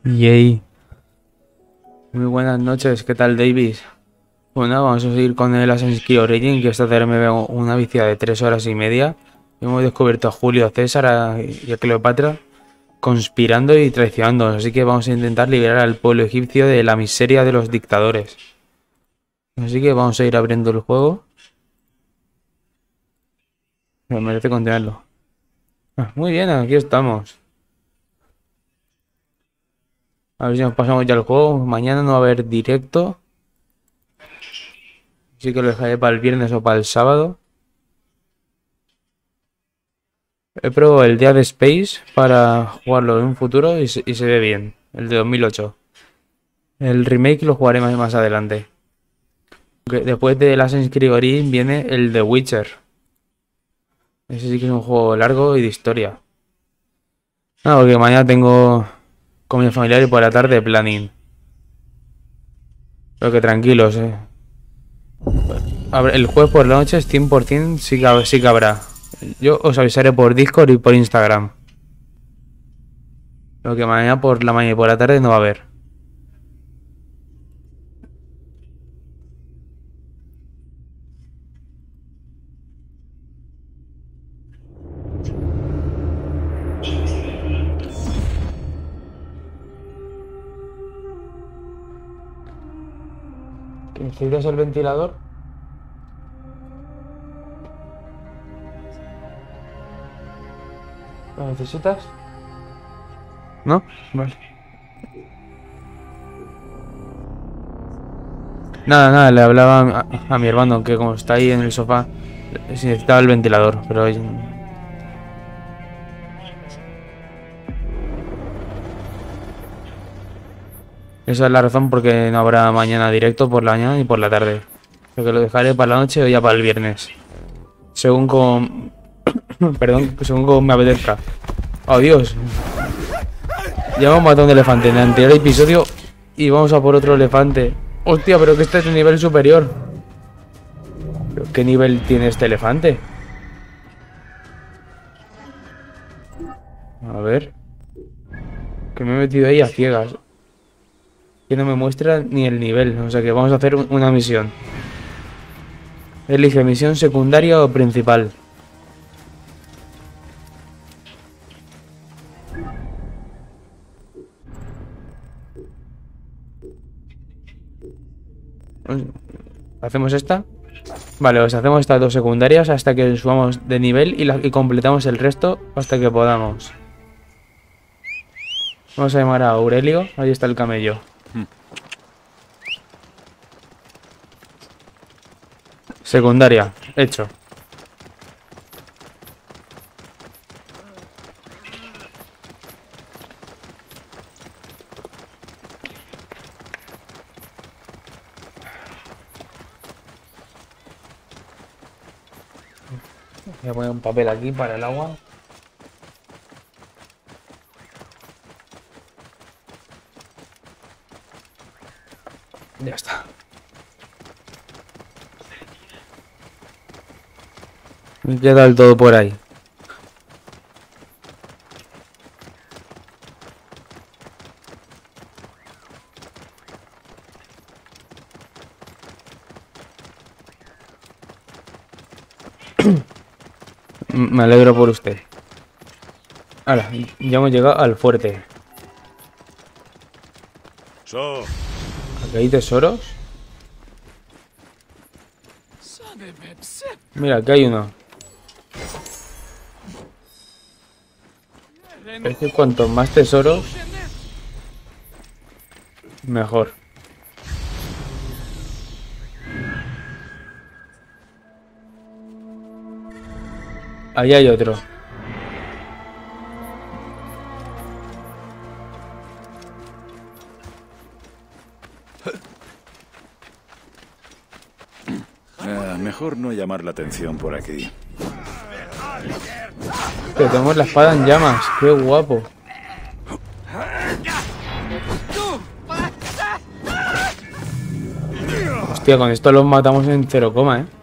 Yay. Muy buenas noches, ¿qué tal, Davis? Bueno, vamos a seguir con el Assassin's Creed Origin, que esta tarde me veo una vicia de 3 horas y media. Hemos descubierto a Julio César y a Cleopatra conspirando y traicionando, así que vamos a intentar liberar al pueblo egipcio de la miseria de los dictadores. Así que vamos a ir abriendo el juego. Me merece continuarlo. Muy bien, aquí estamos. A ver si nos pasamos ya el juego. Mañana no va a haber directo. Así que lo dejaré para el viernes o para el sábado. He probado el Dead Space para jugarlo en un futuro y se ve bien. El de 2008. El remake lo jugaré más adelante. Después de Assassin's Creed Origin viene el The Witcher. Ese sí que es un juego largo y de historia. Porque mañana tengo con mi familiar y por la tarde planning. Pero que tranquilos, el jueves por la noche es 100% sí que habrá. Yo os avisaré por Discord y por Instagram. Lo que mañana por la mañana y por la tarde no va a haber. ¿Necesitas el ventilador? ¿Lo necesitas? ¿No? Vale. Nada, le hablaba a mi hermano que como está ahí en el sofá, si necesitaba el ventilador, pero esa es la razón porque no habrá mañana directo por la mañana y por la tarde. Porque lo dejaré para la noche o ya para el viernes. Según como... Perdón, según como me apetezca. ¡Oh, Dios! Ya hemos matado un elefante en el anterior episodio y vamos a por otro elefante. ¡Hostia, pero que este es un nivel superior! ¿Pero qué nivel tiene este elefante? A ver... Que me he metido ahí a ciegas. Que no me muestra ni el nivel. O sea que vamos a hacer una misión. Elige misión secundaria o principal. ¿Hacemos esta? Vale, pues hacemos estas dos secundarias hasta que subamos de nivel y completamos el resto hasta que podamos. Vamos a llamar a Aurelio. Ahí está el camello. Secundaria, hecho. Voy a poner un papel aquí para el agua. Ya está. ¿Y qué tal todo por ahí? Me alegro por usted. Ahora, ya hemos llegado al fuerte. ¿Aquí hay tesoros? Mira, aquí hay uno. Es que cuanto más tesoros, mejor. Ahí hay otro. Mejor no llamar la atención por aquí. Que tenemos la espada en llamas. Qué guapo. Hostia, con esto los matamos en 0,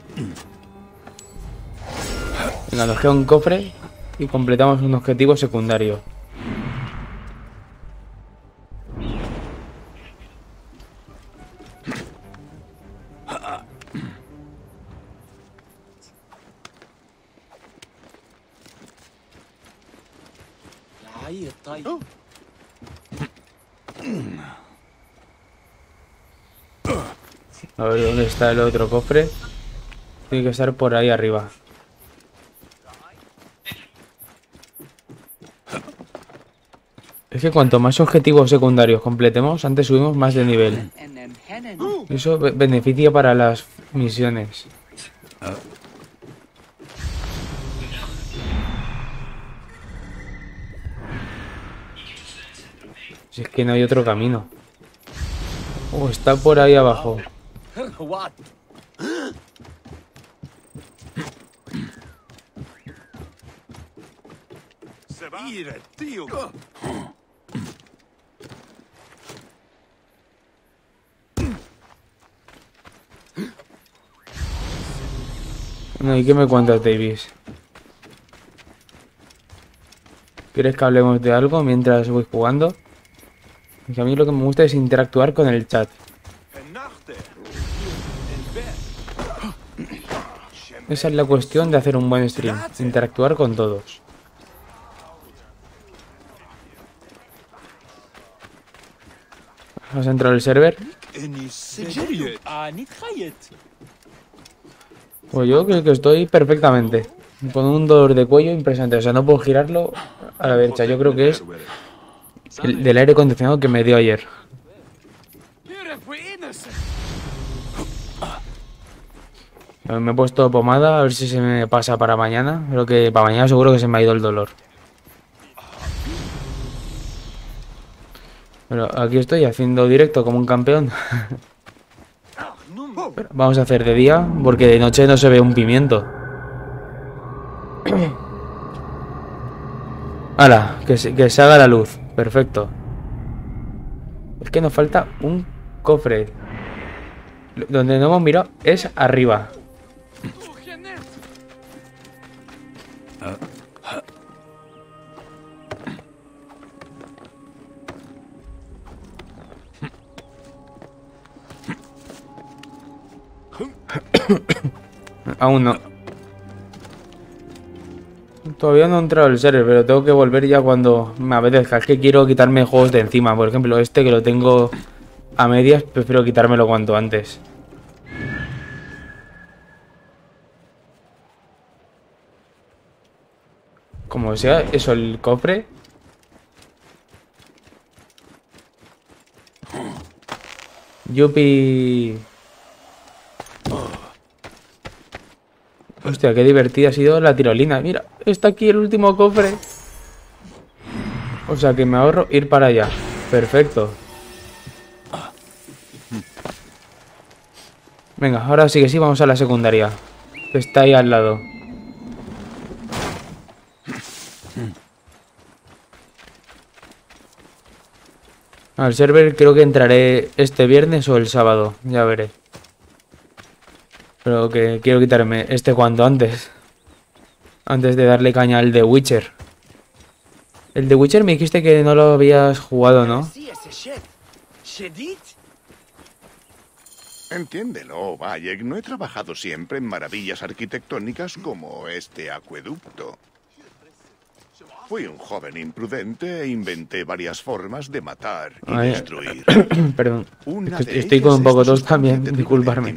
Venga, nos queda un cofre y completamos un objetivo secundario. A ver dónde está el otro cofre. Tiene que estar por ahí arriba. Es que cuanto más objetivos secundarios completemos, antes subimos más de nivel. Eso beneficia para las misiones. Si es que no hay otro camino. Oh, está por ahí abajo. No, ¿y qué me cuentas, Davis? ¿Quieres que hablemos de algo mientras voy jugando? Que a mí lo que me gusta es interactuar con el chat. Esa es la cuestión de hacer un buen stream. Interactuar con todos. ¿Has entrado al server? Pues yo creo que estoy perfectamente. Con un dolor de cuello impresionante. O sea, no puedo girarlo a la derecha. Yo creo que es el del aire acondicionado que me dio ayer. Me he puesto pomada, a ver si se me pasa para mañana. Creo que para mañana seguro que se me ha ido el dolor. Pero aquí estoy haciendo directo como un campeón. Pero vamos a hacer de día, porque de noche no se ve un pimiento. ¡Hala! Que se haga la luz. Perfecto. Es que nos falta un cofre. Donde no hemos mirado es arriba. Aún no. Todavía no he entrado al server, pero tengo que volver ya cuando me apetezca. Es que quiero quitarme juegos de encima. Por ejemplo, este que lo tengo a medias, prefiero quitármelo cuanto antes. Como sea, eso, el cofre. Yupi. Hostia, qué divertida ha sido la tirolina. Mira, está aquí el último cofre. O sea que me ahorro ir para allá. Perfecto. Venga, ahora sí que sí, vamos a la secundaria. Que está ahí al lado. Al server creo que entraré este viernes o el sábado. Ya veré. Pero que quiero quitarme este cuanto antes. Antes de darle caña al The Witcher. El The Witcher me dijiste que no lo habías jugado, ¿no? Entiéndelo, Bayek. No he trabajado siempre en maravillas arquitectónicas como este acueducto. Fui un joven imprudente e inventé varias formas de matar y destruir. Perdón. Estoy con un poco tos también, disculparme.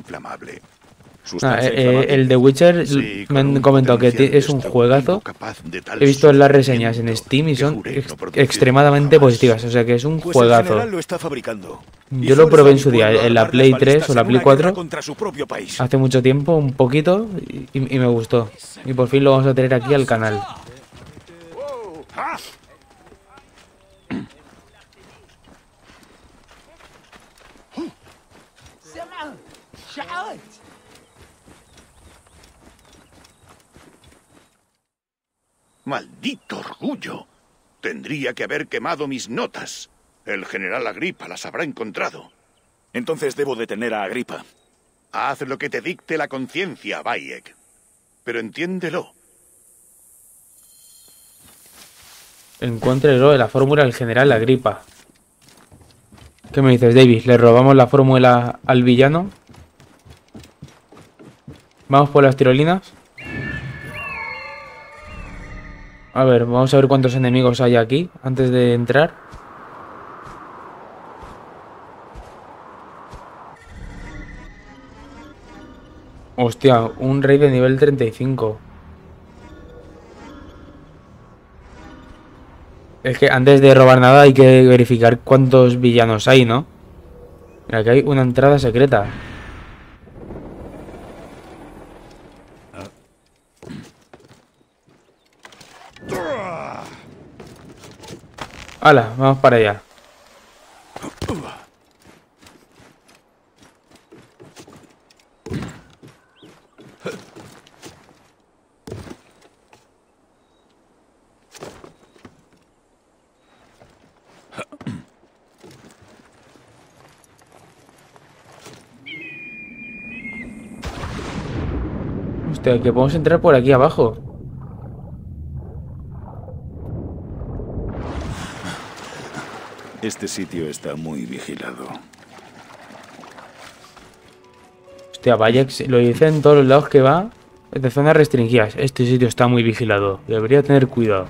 El The Witcher me han comentado que es un juegazo. He visto las reseñas en Steam y son extremadamente positivas. O sea que es un juegazo. Yo lo probé en su día, en la Play 3 o la Play 4. Hace mucho tiempo, un poquito, y me gustó. Y por fin lo vamos a tener aquí al canal. ¡Maldito orgullo! Tendría que haber quemado mis notas. El general Agripa las habrá encontrado. Entonces debo detener a Agripa. Haz lo que te dicte la conciencia, Bayek. Pero entiéndelo. Encuéntrelo de la fórmula del general Agripa. ¿Qué me dices, Davis? ¿Le robamos la fórmula al villano? ¿Vamos por las tirolinas? A ver, vamos a ver cuántos enemigos hay aquí antes de entrar. Hostia, un rey de nivel 35. Es que antes de robar nada hay que verificar cuántos villanos hay, ¿no? Mira, que hay una entrada secreta. ¡Hala! Vamos para allá. Hostia, que podemos entrar por aquí abajo. Este sitio está muy vigilado. Hostia, vaya, lo dice en todos los lados que va. De zonas restringidas. Este sitio está muy vigilado. Debería tener cuidado.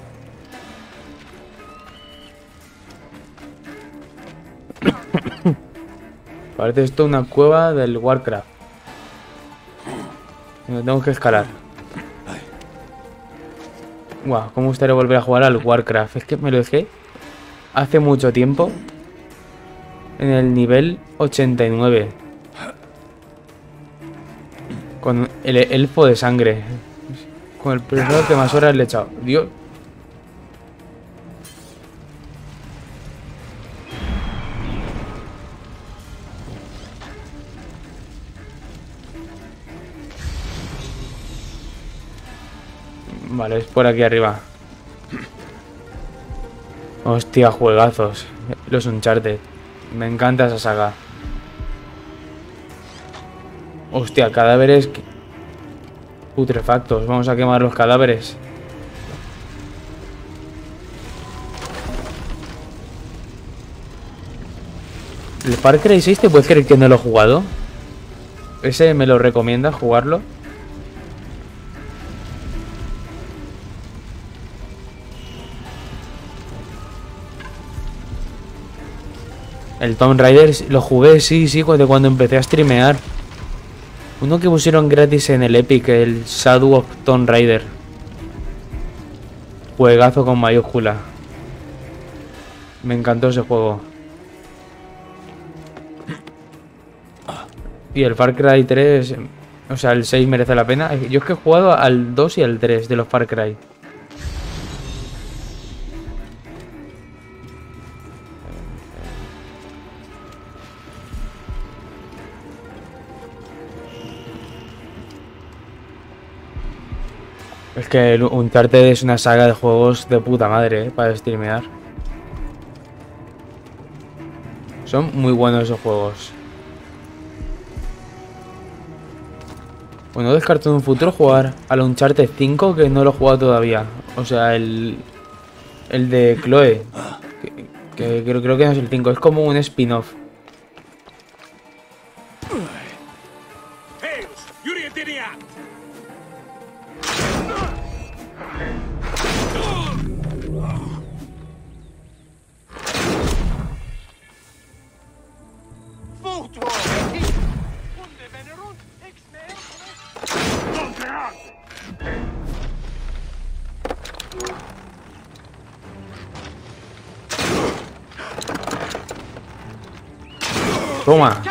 Parece esto una cueva del Warcraft. Me tengo que escalar. Guau, cómo me gustaría volver a jugar al Warcraft. Es que me lo dejé hace mucho tiempo. En el nivel 89. Con el elfo de sangre. Con el personaje que más horas le he echado. Dios. Vale, es por aquí arriba. Hostia, juegazos. Los Uncharted. Me encanta esa saga. Hostia, cadáveres putrefactos. Vamos a quemar los cadáveres. ¿El Far Cry 6 te puedes creer que no lo he jugado? ¿Ese me lo recomiendas jugarlo? El Tomb Raider lo jugué, sí, de cuando empecé a streamear. Uno que pusieron gratis en el Epic, el Shadow of Tomb Raider. Juegazo con mayúscula. Me encantó ese juego. Y el Far Cry 3, o sea, el 6 merece la pena. Yo es que he jugado al 2 y al 3 de los Far Cry. Es que el Uncharted es una saga de juegos de puta madre, para streamear. Son muy buenos esos juegos. Bueno, descarto en un futuro jugar al Uncharted 5, que no lo he jugado todavía. O sea, el de Chloe. Que creo que no es el 5, es como un spin-off. Toma.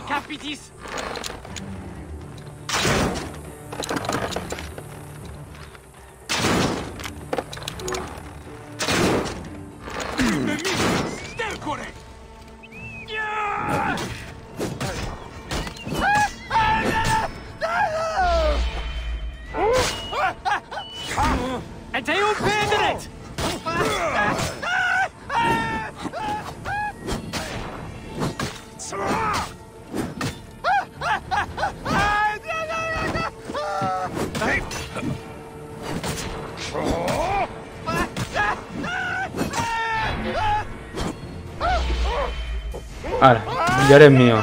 Ahora, ya eres mío.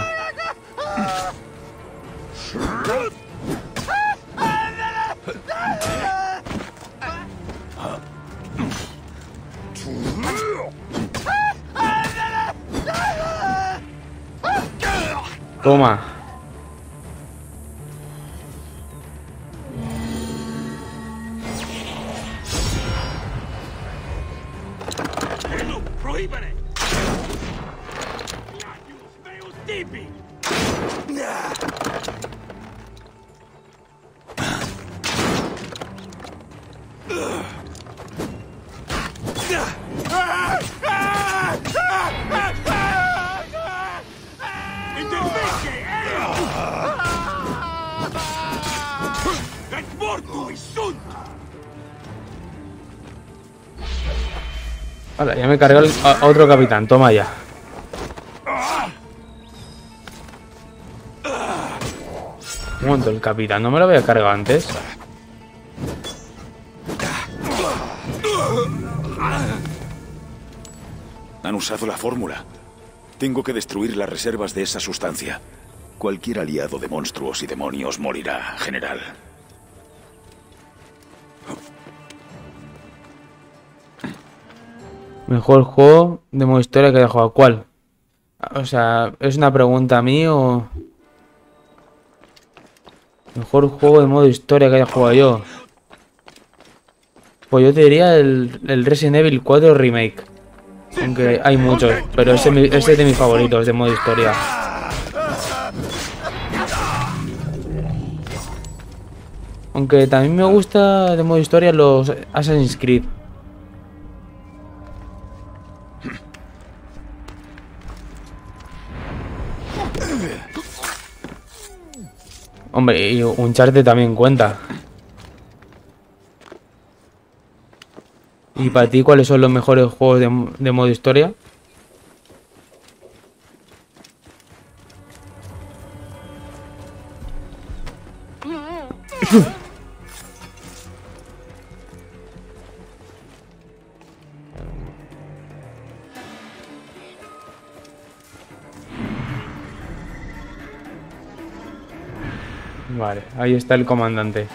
Toma. Vale, ya me cargó a otro capitán, toma ya. Un momento, el capitán no me lo había cargado antes. Han usado la fórmula. Tengo que destruir las reservas de esa sustancia. Cualquier aliado de monstruos y demonios morirá, general. Mejor juego de modo historia que haya jugado. ¿Cuál? O sea, ¿es una pregunta a mí o...? Mejor juego de modo historia que haya jugado yo. Pues yo te diría el Resident Evil 4 Remake. Aunque hay muchos, pero ese es de mis favoritos de modo historia. Aunque también me gusta de modo historia los Assassin's Creed. Hombre, y Uncharted también cuenta. ¿Y para ti cuáles son los mejores juegos de modo historia? Vale, ahí está el comandante.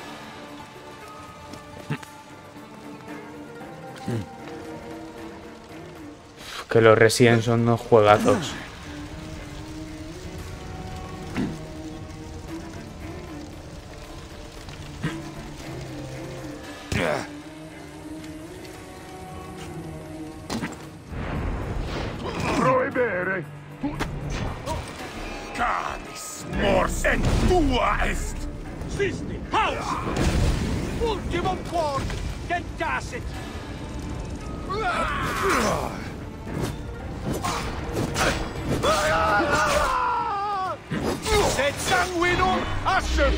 Que los Resident son unos juegazos. Prohibere. Canis mors en tua est. Sisti, haus! Ultimum quod tentacit. Sed sanguinum ascem!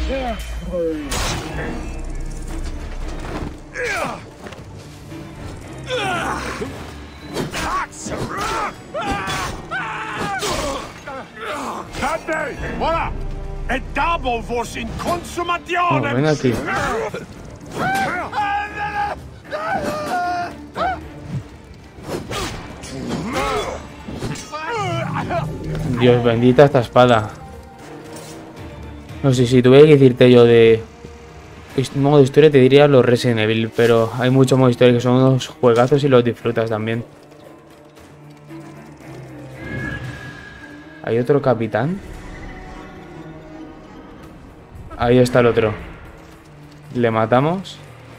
Cadde! Voilà! Et dabo vos in consumationem! Ven aquí. Dios, bendita esta espada. No sé, si tuviera que decirte yo de modo historia te diría los Resident Evil, pero hay mucho modo historia que son unos juegazos y los disfrutas también. ¿Hay otro capitán? Ahí está el otro. Le matamos.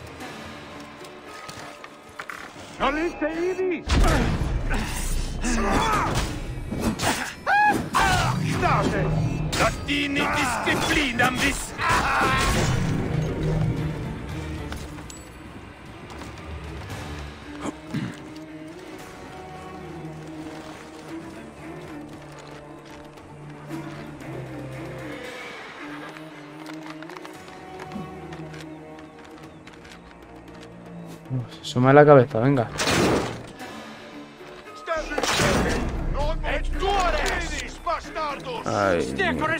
Latini disciplinam vis. Suma la cabeza, venga. Ay,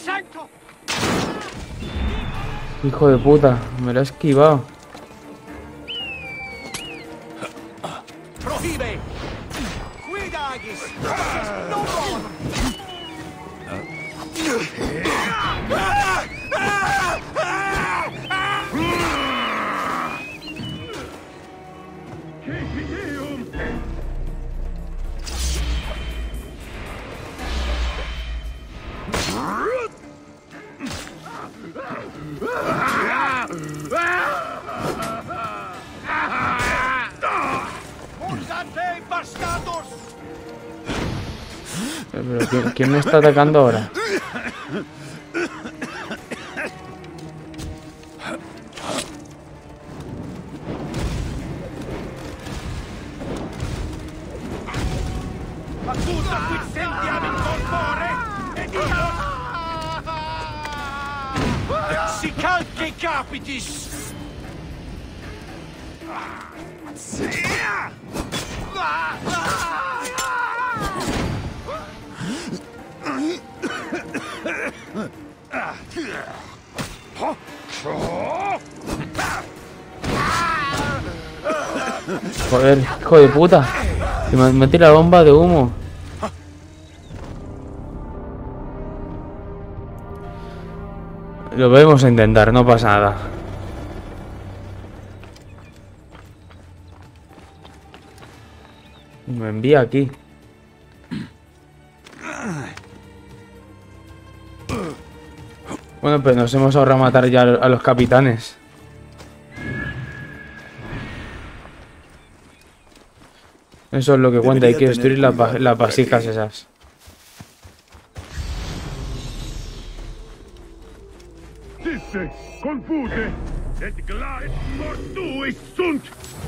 hijo de puta, me lo ha esquivado. Prohibe. Cuidagis. No. Pero ¿quién me está atacando ahora? Accusa quid sentiam in corpore ed io si calce capitis. Joder, hijo de puta. Que me tira la bomba de humo. Lo podemos intentar, no pasa nada. Me envía aquí. Bueno, pues nos hemos ahorrado matar ya a los capitanes. Eso es lo que cuenta, hay que destruir las vasijas esas. Sisse, confute, et glaris mortuis sunt.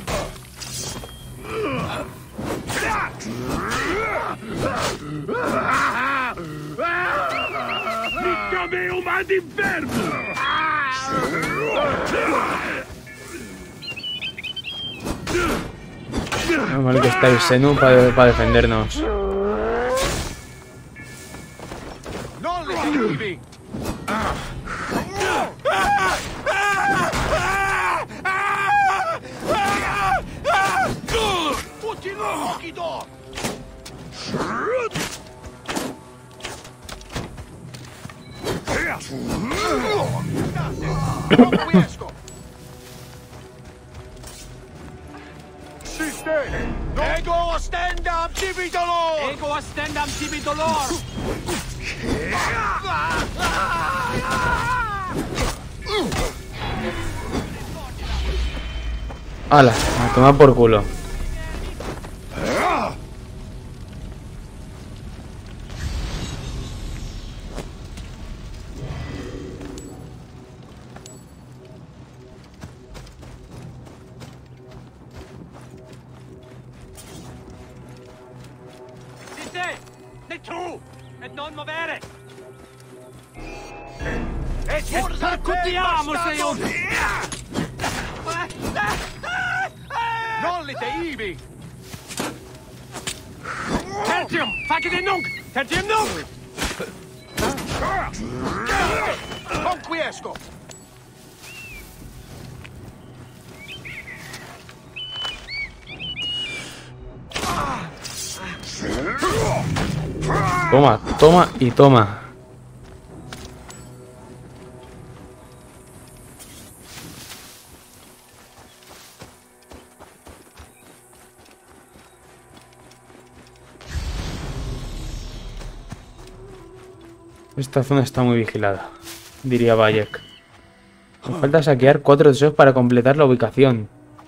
Mica meum ad inferno! No mal que estáis Senu para defendernos. Non le seguivi! Tutti l'occhi do! Non riesco! Ego ostendam tibi dolor! Ego ostendam tibi dolor! ¡Hala! A tomar por culo. Non movere! E percutiamo se io... Non li teivi! Tertium! Facete nunc! Tertium nunc! Conquiesco! Toma, toma y toma. Esta zona está muy vigilada, diría Bayek. Nos falta saquear 4 deseos para completar la ubicación.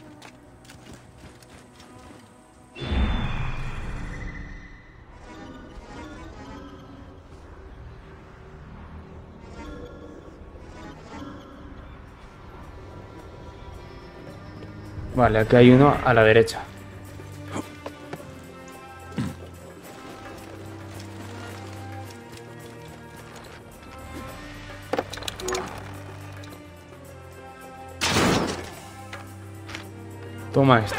Vale, aquí hay uno a la derecha. Toma esta.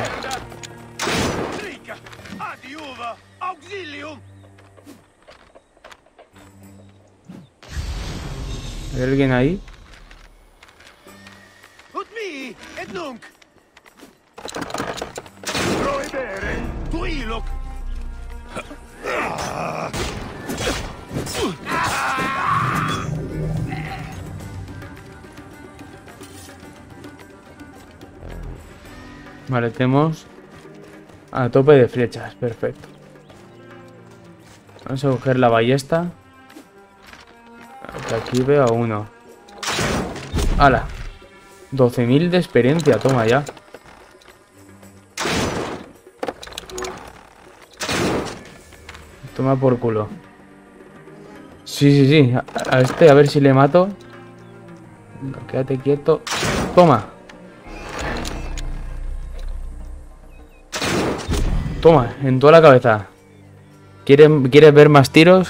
Adiuva! Auxilium! ¿Hay alguien ahí? Ut mi et nunc! Prohibere! Tuiloc! Vale, tenemos a tope de flechas, perfecto. Vamos a coger la ballesta. Aquí veo a uno. ¡Hala! 12.000 de experiencia, toma ya. Toma por culo. Sí, sí, sí. A este, a ver si le mato. Venga, quédate quieto. Toma. Toma, en toda la cabeza. ¿Quieres ver más tiros?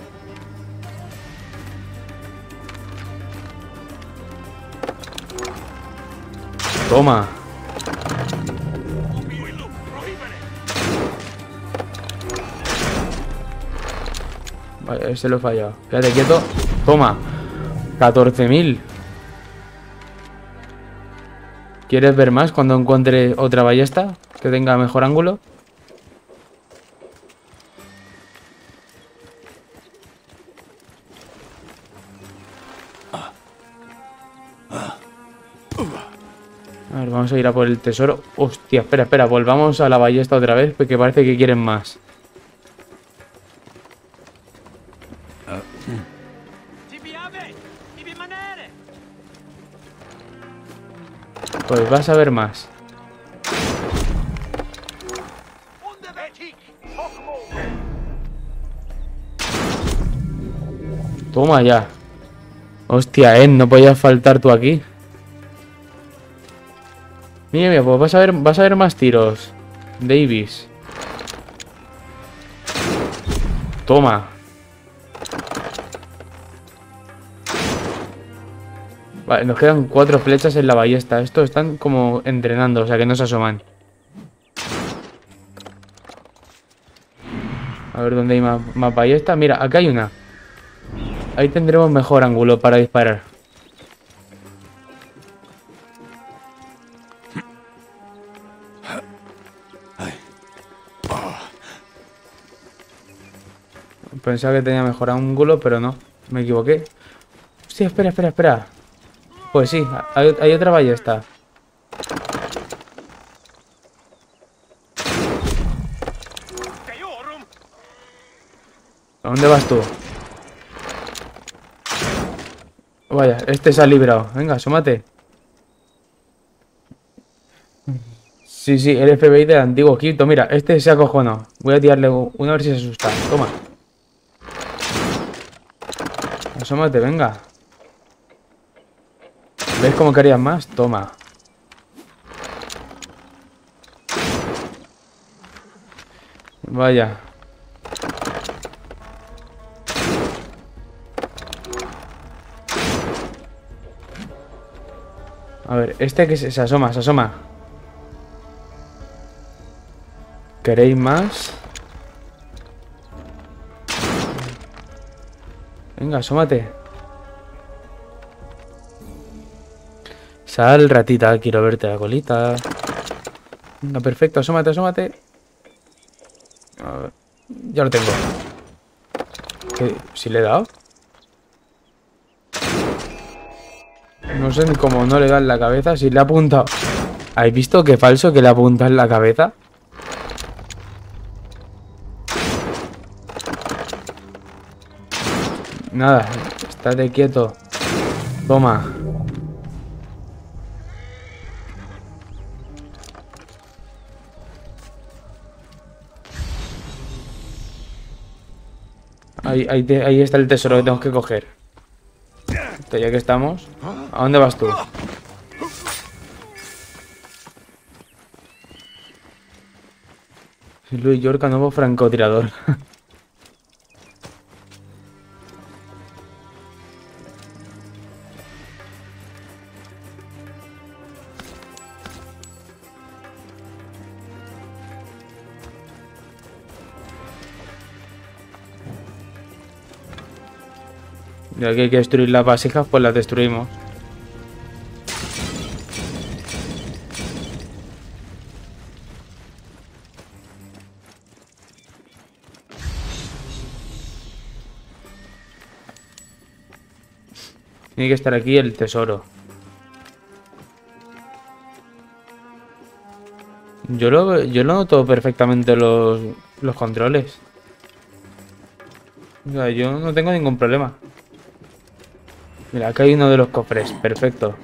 Toma. Vale, ese lo he fallado. Quédate quieto. Toma. 14.000. ¿Quieres ver más cuando encuentre otra ballesta que tenga mejor ángulo? A ver, vamos a ir a por el tesoro. Hostia, espera, espera. Volvamos a la ballesta otra vez porque parece que quieren más. Pues vas a ver más. Toma ya. Hostia, no podías faltar tú aquí. Mira, mira, pues vas a ver más tiros. Davis. Toma. Vale, nos quedan 4 flechas en la ballesta. Estos están como entrenando, o sea que no se asoman. A ver dónde hay más ballesta. Mira, acá hay una. Ahí tendremos mejor ángulo para disparar. Pensaba que tenía mejor ángulo, pero no. Me equivoqué. Hostia, espera, espera, espera. Pues sí, hay otra ballesta. ¿A dónde vas tú? Vaya, este se ha librado. Venga, asómate. Sí, sí, el FBI del antiguo Egipto. Mira, este se acojonó. Voy a tirarle una a ver si se asusta. Toma. Asómate, venga. ¿Ves cómo querías más? Toma. Vaya. A ver, este que se asoma, se asoma. ¿Queréis más? Venga, asómate. Sal, ratita, quiero verte la colita. Venga, perfecto, asómate, asómate. A ver, ya lo tengo. ¿Qué? ¿Si le he dado? No sé ni cómo no le da en la cabeza. Si le ha apuntado. ¿Habéis visto qué falso que le apunta en la cabeza? Nada, estate quieto. Toma. Ahí está el tesoro que tengo que coger. Ya que estamos. ¿A dónde vas tú? Luis Yorca, nuevo francotirador. Ya que hay que destruir las vasijas, pues las destruimos. Tiene que estar aquí el tesoro. Yo lo noto perfectamente los controles. O sea, yo no tengo ningún problema. Mira, acá hay uno de los cofres. Perfecto.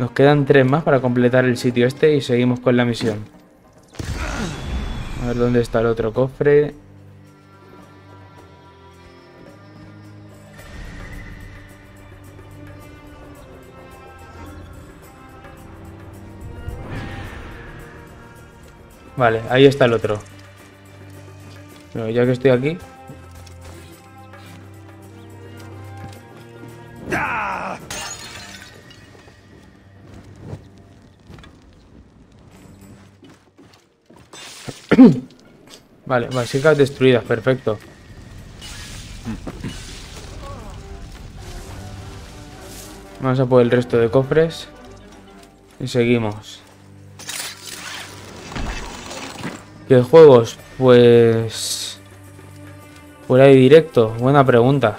Nos quedan 3 más para completar el sitio este y seguimos con la misión. A ver dónde está el otro cofre. Vale, ahí está el otro. Pero ya que estoy aquí... Vale, vasijas destruidas, perfecto. Vamos a por el resto de cofres. Y seguimos. ¿Qué juegos? Pues... fuera de directo, buena pregunta.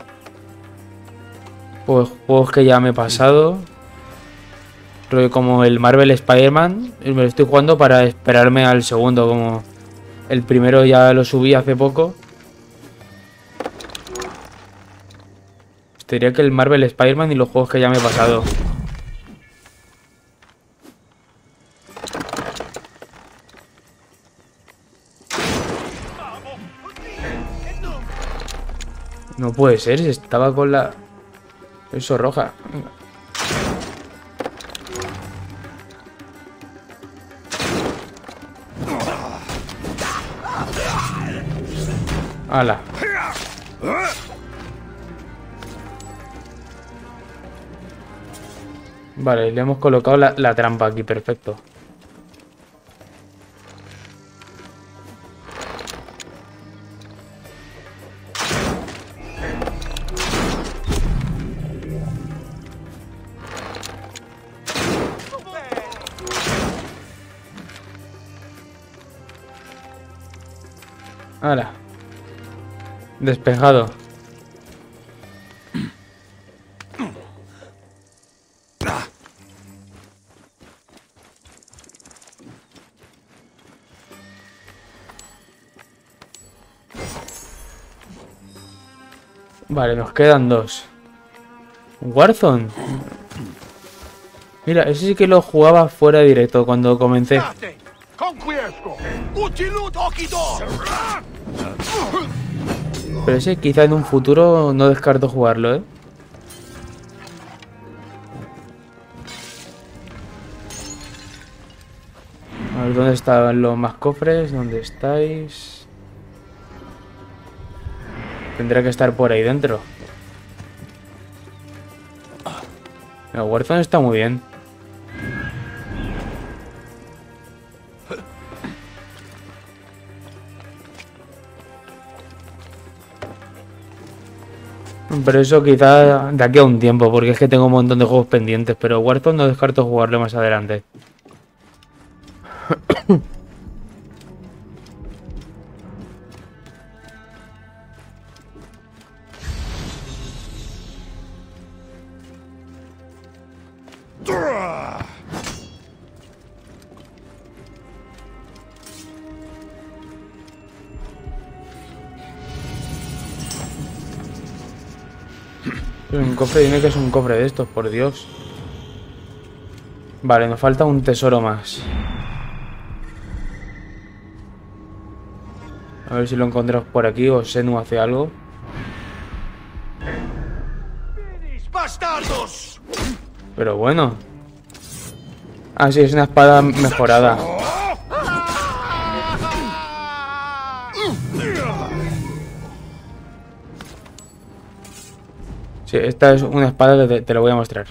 Pues juegos que ya me he pasado. Creo que como el Marvel Spider-Man. Me lo estoy jugando para esperarme al segundo. Como el primero ya lo subí hace poco. Diría que el Marvel Spider-Man y los juegos que ya me he pasado. No puede ser, si estaba con la... Eso roja. Venga. ¡Hala! Vale, le hemos colocado la trampa aquí, perfecto. ¡Hala! Despejado. Vale, nos quedan 2. Warzone. Mira, ese sí que lo jugaba fuera de directo cuando comencé. Pero ese quizá en un futuro no descarto jugarlo, ¿eh? A ver, ¿dónde están los más cofres? ¿Dónde estáis? Tendrá que estar por ahí dentro. El Warzone está muy bien. Pero eso quizá de aquí a un tiempo, porque es que tengo un montón de juegos pendientes. Pero Warzone no descarto jugarlo más adelante. Un cofre, dime que es un cofre de estos, por Dios. Vale, nos falta un tesoro más. A ver si lo encontramos por aquí o Senu hace algo. Pero bueno. Ah, sí, es una espada mejorada. Sí, esta es una espada que te lo voy a mostrar.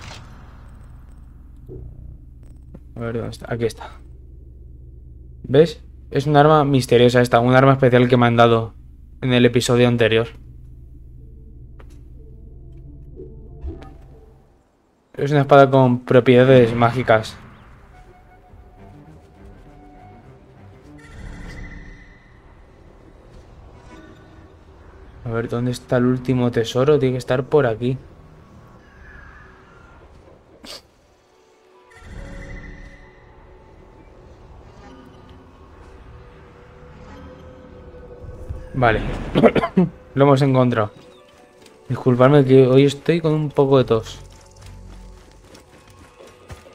A ver, ¿dónde está? Aquí está. ¿Ves? Es un arma misteriosa esta, un arma especial que me han dado en el episodio anterior. Es una espada con propiedades mágicas. A ver, ¿dónde está el último tesoro? Tiene que estar por aquí. Vale. Lo hemos encontrado. Disculpadme que hoy estoy con un poco de tos.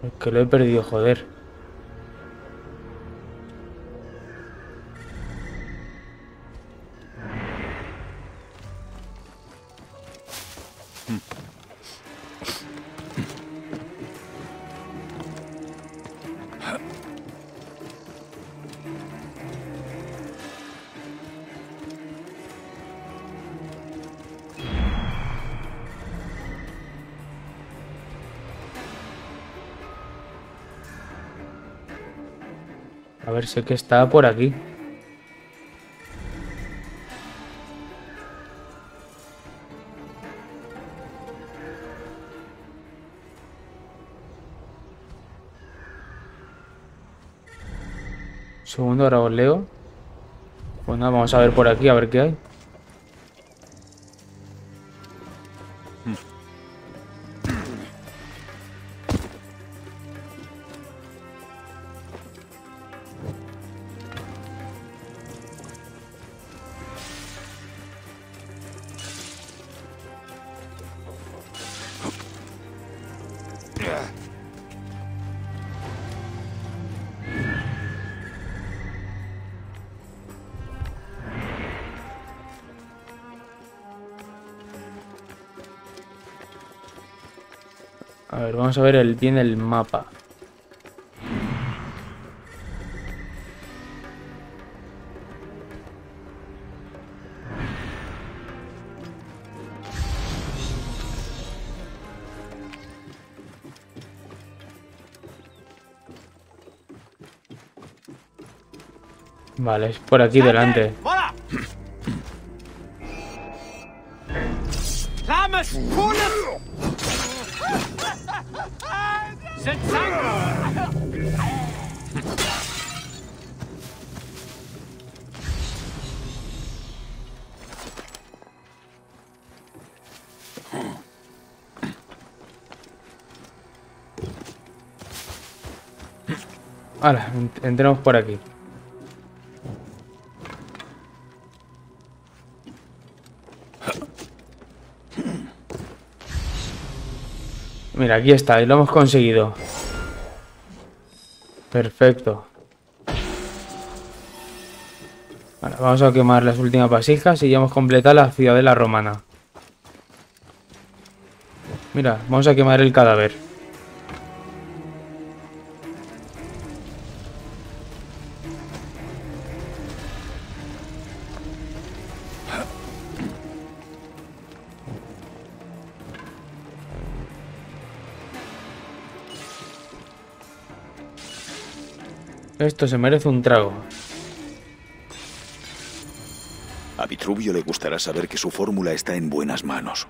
Es que lo he perdido, joder. A ver, sé que está por aquí. Segundo, ahora os leo. Pues nada, vamos a ver por aquí, a ver qué hay. A ver, vamos a ver bien el mapa. Vale, es por aquí delante. Voilà! Lamas, Kulis! Ahora, entremos por aquí. Mira, aquí está, y lo hemos conseguido. Perfecto. Ahora, vamos a quemar las últimas vasijas y ya hemos completado la ciudadela romana. Mira, vamos a quemar el cadáver. Esto se merece un trago. A Vitruvio le gustará saber que su fórmula está en buenas manos.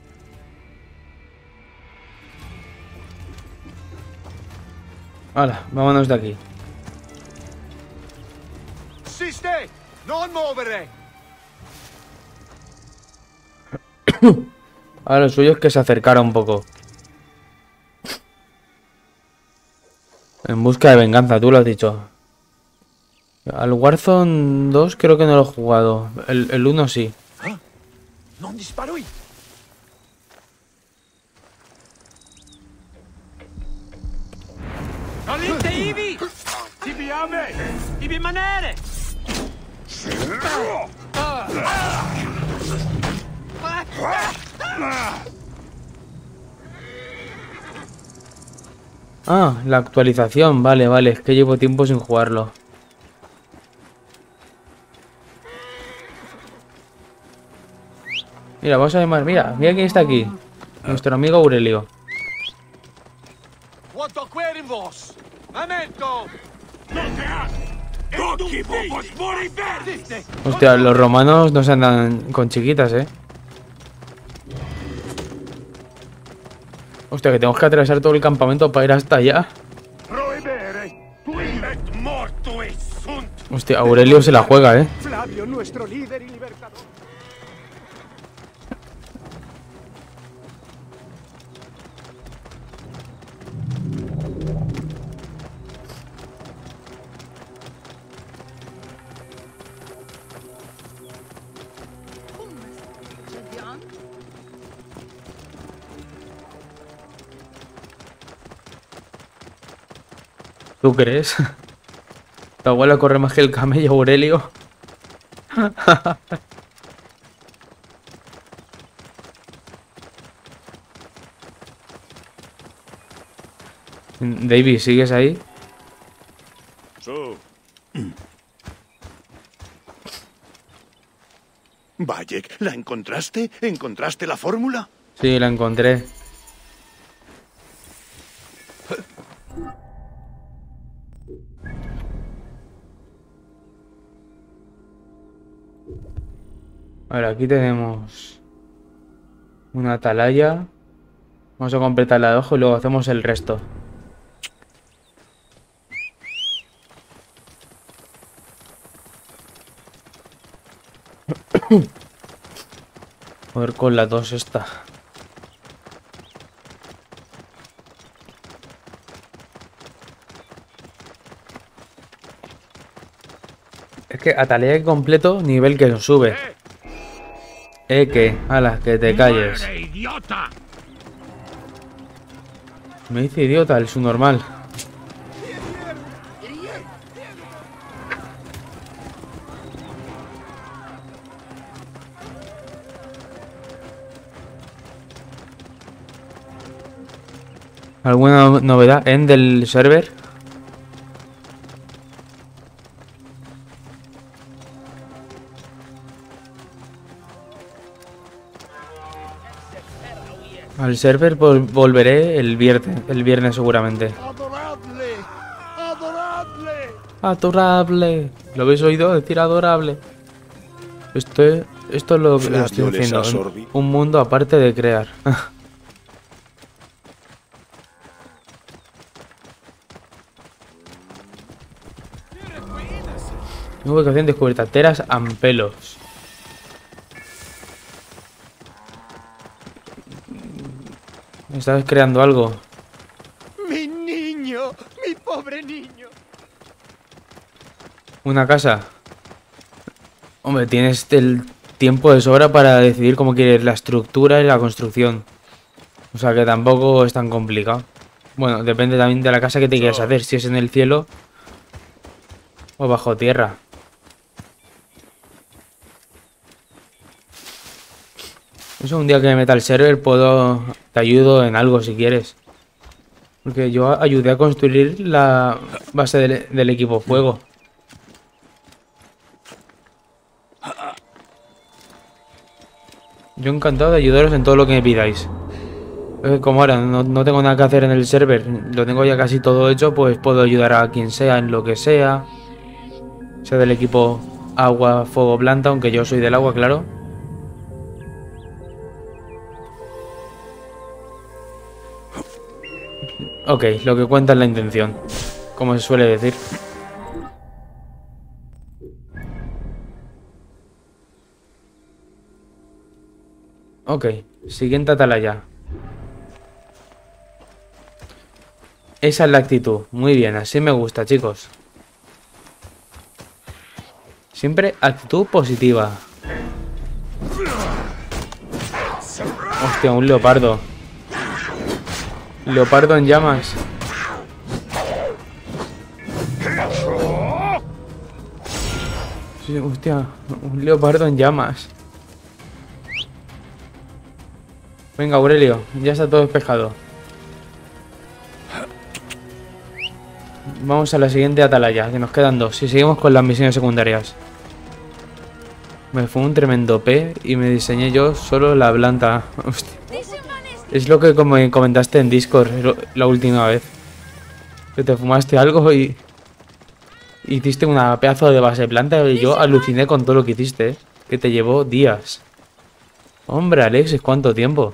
Hala, vámonos de aquí. Siste! Non movere! Ahora lo suyo es que se acercara un poco. En busca de venganza, tú lo has dicho. Al Warzone 2 creo que no lo he jugado. El 1 sí. Non disparui! Alinte ivi! Tibi a me! Tibi manere! Ah, la actualización. Vale, vale. Es que llevo tiempo sin jugarlo. Mira, vamos a llamar. Mira, mira quién está aquí. Nuestro amigo Aurelio. Quanto querim vos? Lamento! Non te has! Occhi vos mori verdi! Hostia, los romanos no se andan con chiquitas, eh. Hostia, que tenemos que atravesar todo el campamento para ir hasta allá. Prohibere! Tu et mortuis sunt! Hostia, Aurelio se la juega, eh. Flavio, nuestro líder y libertador. ¿Tú crees? Tu abuela corre más que el camello, Aurelio. David, ¿sigues ahí? Bayek, ¿la encontraste? ¿Encontraste la fórmula? Sí, la encontré. Ahora, aquí tenemos una atalaya. Vamos a completar la de ojo y luego hacemos el resto. Joder, con la 2 esta. Es que atalaya completo, nivel que sube. Que, ala, que te calles. ¡Muere, idiota! Me dice idiota, el subnormal. ¿Alguna novedad en del server? Al server volveré el viernes seguramente. ¡Adorable! ¡Adorable! Adorable. ¿Lo habéis oído decir adorable? Esto es lo que Flavio estoy diciendo. les absorbi. Un mundo aparte de crear. Ubicación descubierta. Teras ampelos. ¿Estás creando algo? ¡Mi niño! ¡Mi pobre niño! ¿Una casa? Hombre, tienes el tiempo de sobra para decidir cómo quieres la estructura y la construcción. O sea que tampoco es tan complicado. Bueno, depende también de la casa que te quieras hacer. Si es en el cielo o bajo tierra. Eso, un día que me meta al server te ayudo en algo si quieres. Porque yo ayudé a construir la base del equipo fuego. Yo encantado de ayudaros en todo lo que me pidáis. Como ahora no tengo nada que hacer en el server, lo tengo ya casi todo hecho, pues puedo ayudar a quien sea en lo que sea. Sea del equipo agua, fuego, planta, aunque yo soy del agua, claro. Ok, lo que cuenta es la intención, como se suele decir. Ok, siguiente atalaya. Esa es la actitud. Muy bien, así me gusta, chicos. Siempre actitud positiva. Hostia, un leopardo. Leopardo en llamas. Sí, hostia, un leopardo en llamas. Venga, Aurelio, ya está todo despejado. Vamos a la siguiente atalaya, que nos quedan 2. Y seguimos con las misiones secundarias. Me fue un tremendo P y me diseñé yo solo la planta. Hostia. Es lo que como comentaste en Discord la última vez. Que te fumaste algo y hiciste una pedazo de base de planta y yo aluciné con todo lo que hiciste. Que te llevó días. Hombre, Alexis, ¿cuánto tiempo?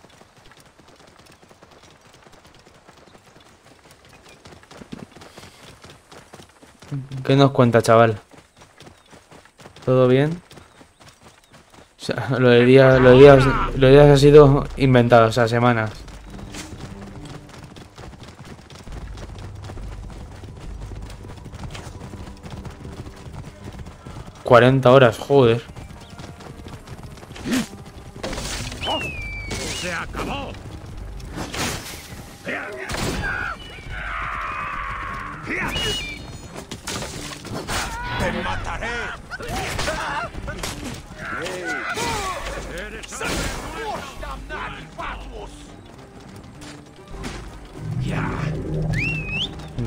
¿Qué nos cuenta, chaval? ¿Todo bien? O sea, lo de días ha sido inventado, o sea, semanas. ...40 horas, joder. ¡Se acabó!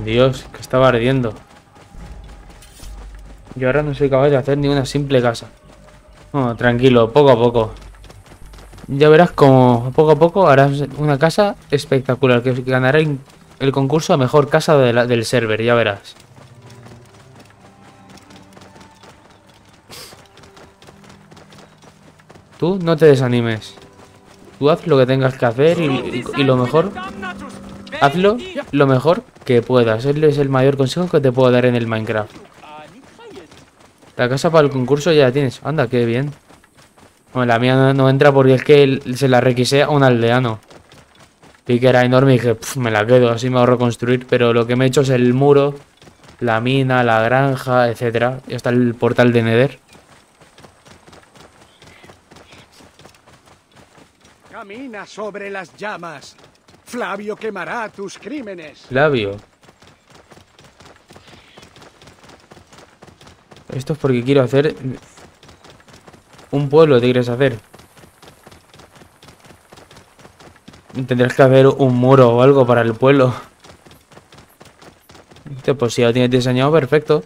Dios, que estaba ardiendo. Yo ahora no soy capaz de hacer ni una simple casa. No, tranquilo, poco a poco. Ya verás como poco a poco harás una casa espectacular, que ganará el concurso a mejor casa del server, ya verás. Tú no te desanimes. Tú haz lo que tengas que hacer y lo mejor, hazlo lo mejor que puedas. Ese es el mayor consejo que te puedo dar en el Minecraft. La casa para el concurso ya la tienes. Anda, qué bien. Bueno, la mía no entra porque es que se la requisé a un aldeano. Vi que era enorme y dije, me la quedo, así me ahorro construir. Pero lo que me he hecho es el muro, la mina, la granja, etcétera. Y hasta el portal de Nether. Camina sobre las llamas. Flavio quemará tus crímenes. Flavio. Esto es porque quiero hacer un pueblo, ¿te quieres hacer? Tendrás que hacer un muro o algo para el pueblo. Pues si ya lo tienes diseñado, perfecto.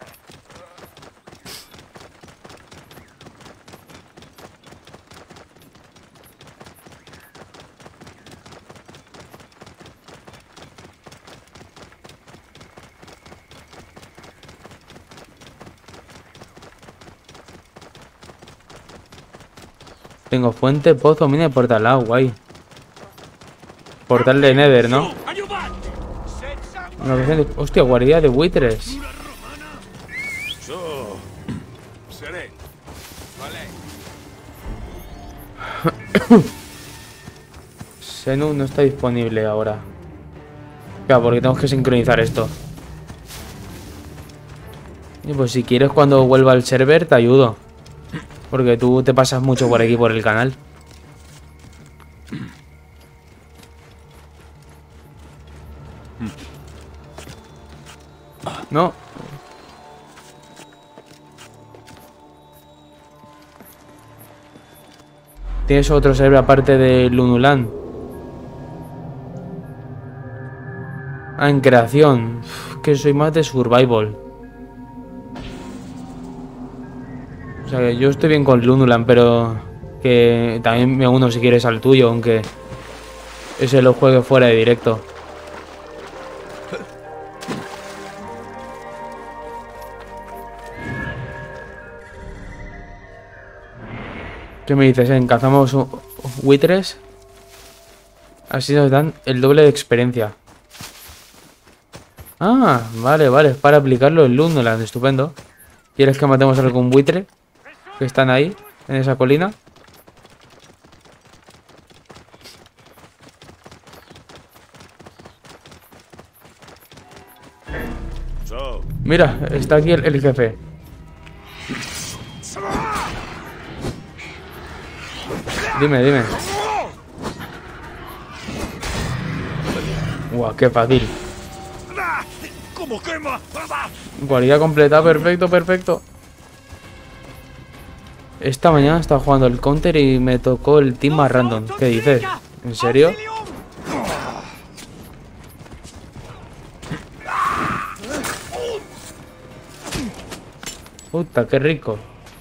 Tengo fuente, pozo, mina y portal. Ah, guay. Portal de Nether, ¿no? Hostia, guardia de buitres. Senu no está disponible ahora. Claro, porque tenemos que sincronizar esto. Y pues si quieres cuando vuelva al server te ayudo. Porque tú te pasas mucho por aquí, por el canal. No. ¿Tienes otro server aparte de Lunuland? Ah, en creación. Que soy más de survival. O sea, que yo estoy bien con Lunuland, pero que también me uno si quieres al tuyo, aunque ese lo juegue fuera de directo. ¿Qué me dices? ¿Cazamos buitres? Así nos dan el doble de experiencia. Ah, vale, vale, es para aplicarlo en Lunuland, estupendo. ¿Quieres que matemos a algún buitre? Que están ahí, en esa colina. Mira, está aquí el jefe. Dime, dime. Guau, qué fácil. Guarida completa, perfecto, perfecto. Esta mañana estaba jugando el counter y me tocó el team más random. ¿Qué dices? ¿En serio? Puta, qué rico.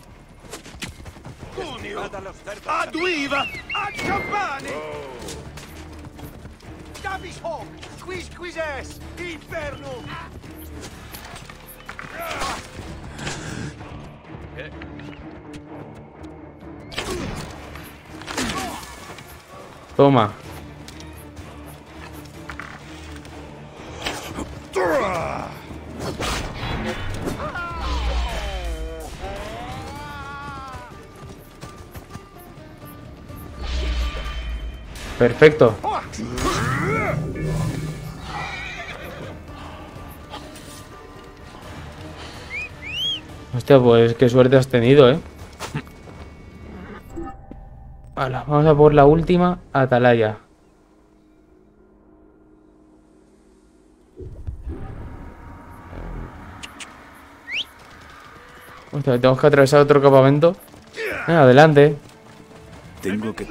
Toma. Perfecto. Hostia, pues qué suerte has tenido, ¿eh? Vale, vamos a por la última atalaya. Hostia, tenemos que atravesar otro campamento. Adelante. Tengo que...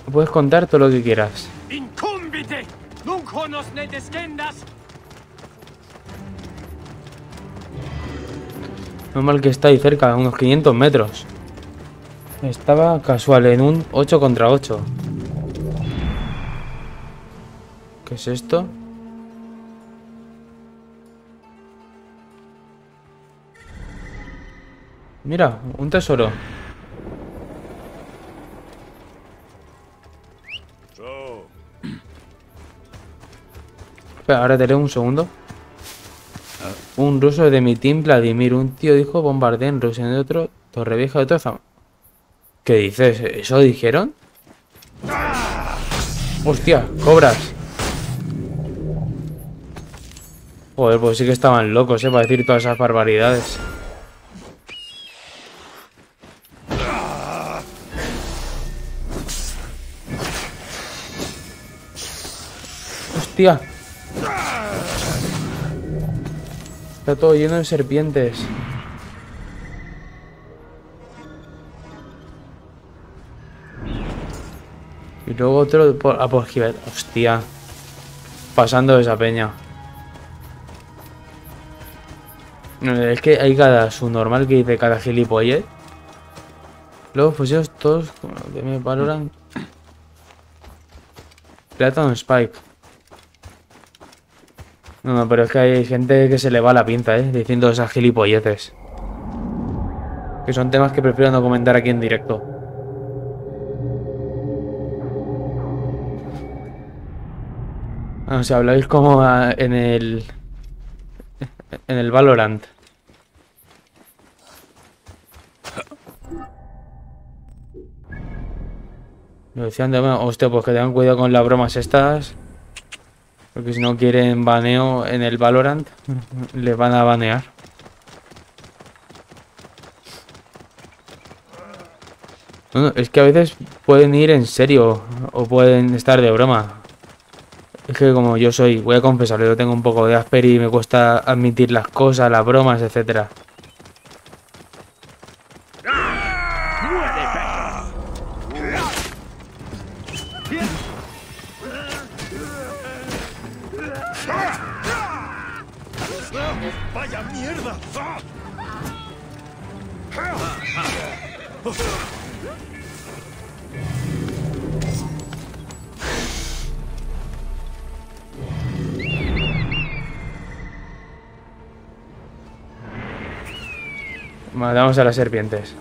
puedes contar todo lo que quieras. Incumbite! Nunc honos ne descendas! Normal que está ahí cerca, a unos 500 metros. Estaba casual en un 8 contra 8. ¿Qué es esto? Mira, un tesoro. Espera, ahora te leo un segundo. Un ruso de mi team, Vladimir. Un tío dijo bombardeo en Rusia, en otro Torrevieja, de otro. ¿Qué dices? ¿Eso dijeron? ¡Hostia! ¡Cobras! Joder, pues sí que estaban locos, para decir todas esas barbaridades. ¡Hostia! Está todo lleno de serpientes. Y luego otro por Gibet. Hostia. Pasando de esa peña. Es que hay cada subnormal que dice cada gilipollez. Luego pues ellos todos como que me valoran. Platon Spike. No, pero es que hay gente que se le va la pinta, diciendo esas gilipolleces. Que son temas que prefiero no comentar aquí en directo. O sea, habláis como en el Valorant. Me decían de, bueno, hostia, pues que tengan cuidado con las bromas estas. Porque si no quieren baneo en el Valorant, les van a banear. No, es que a veces pueden ir en serio o pueden estar de broma. Es que como yo voy a confesarlo, yo tengo un poco de Asper y me cuesta admitir las cosas, las bromas, etcétera. ¡Vaya mierda! Matamos a las serpientes.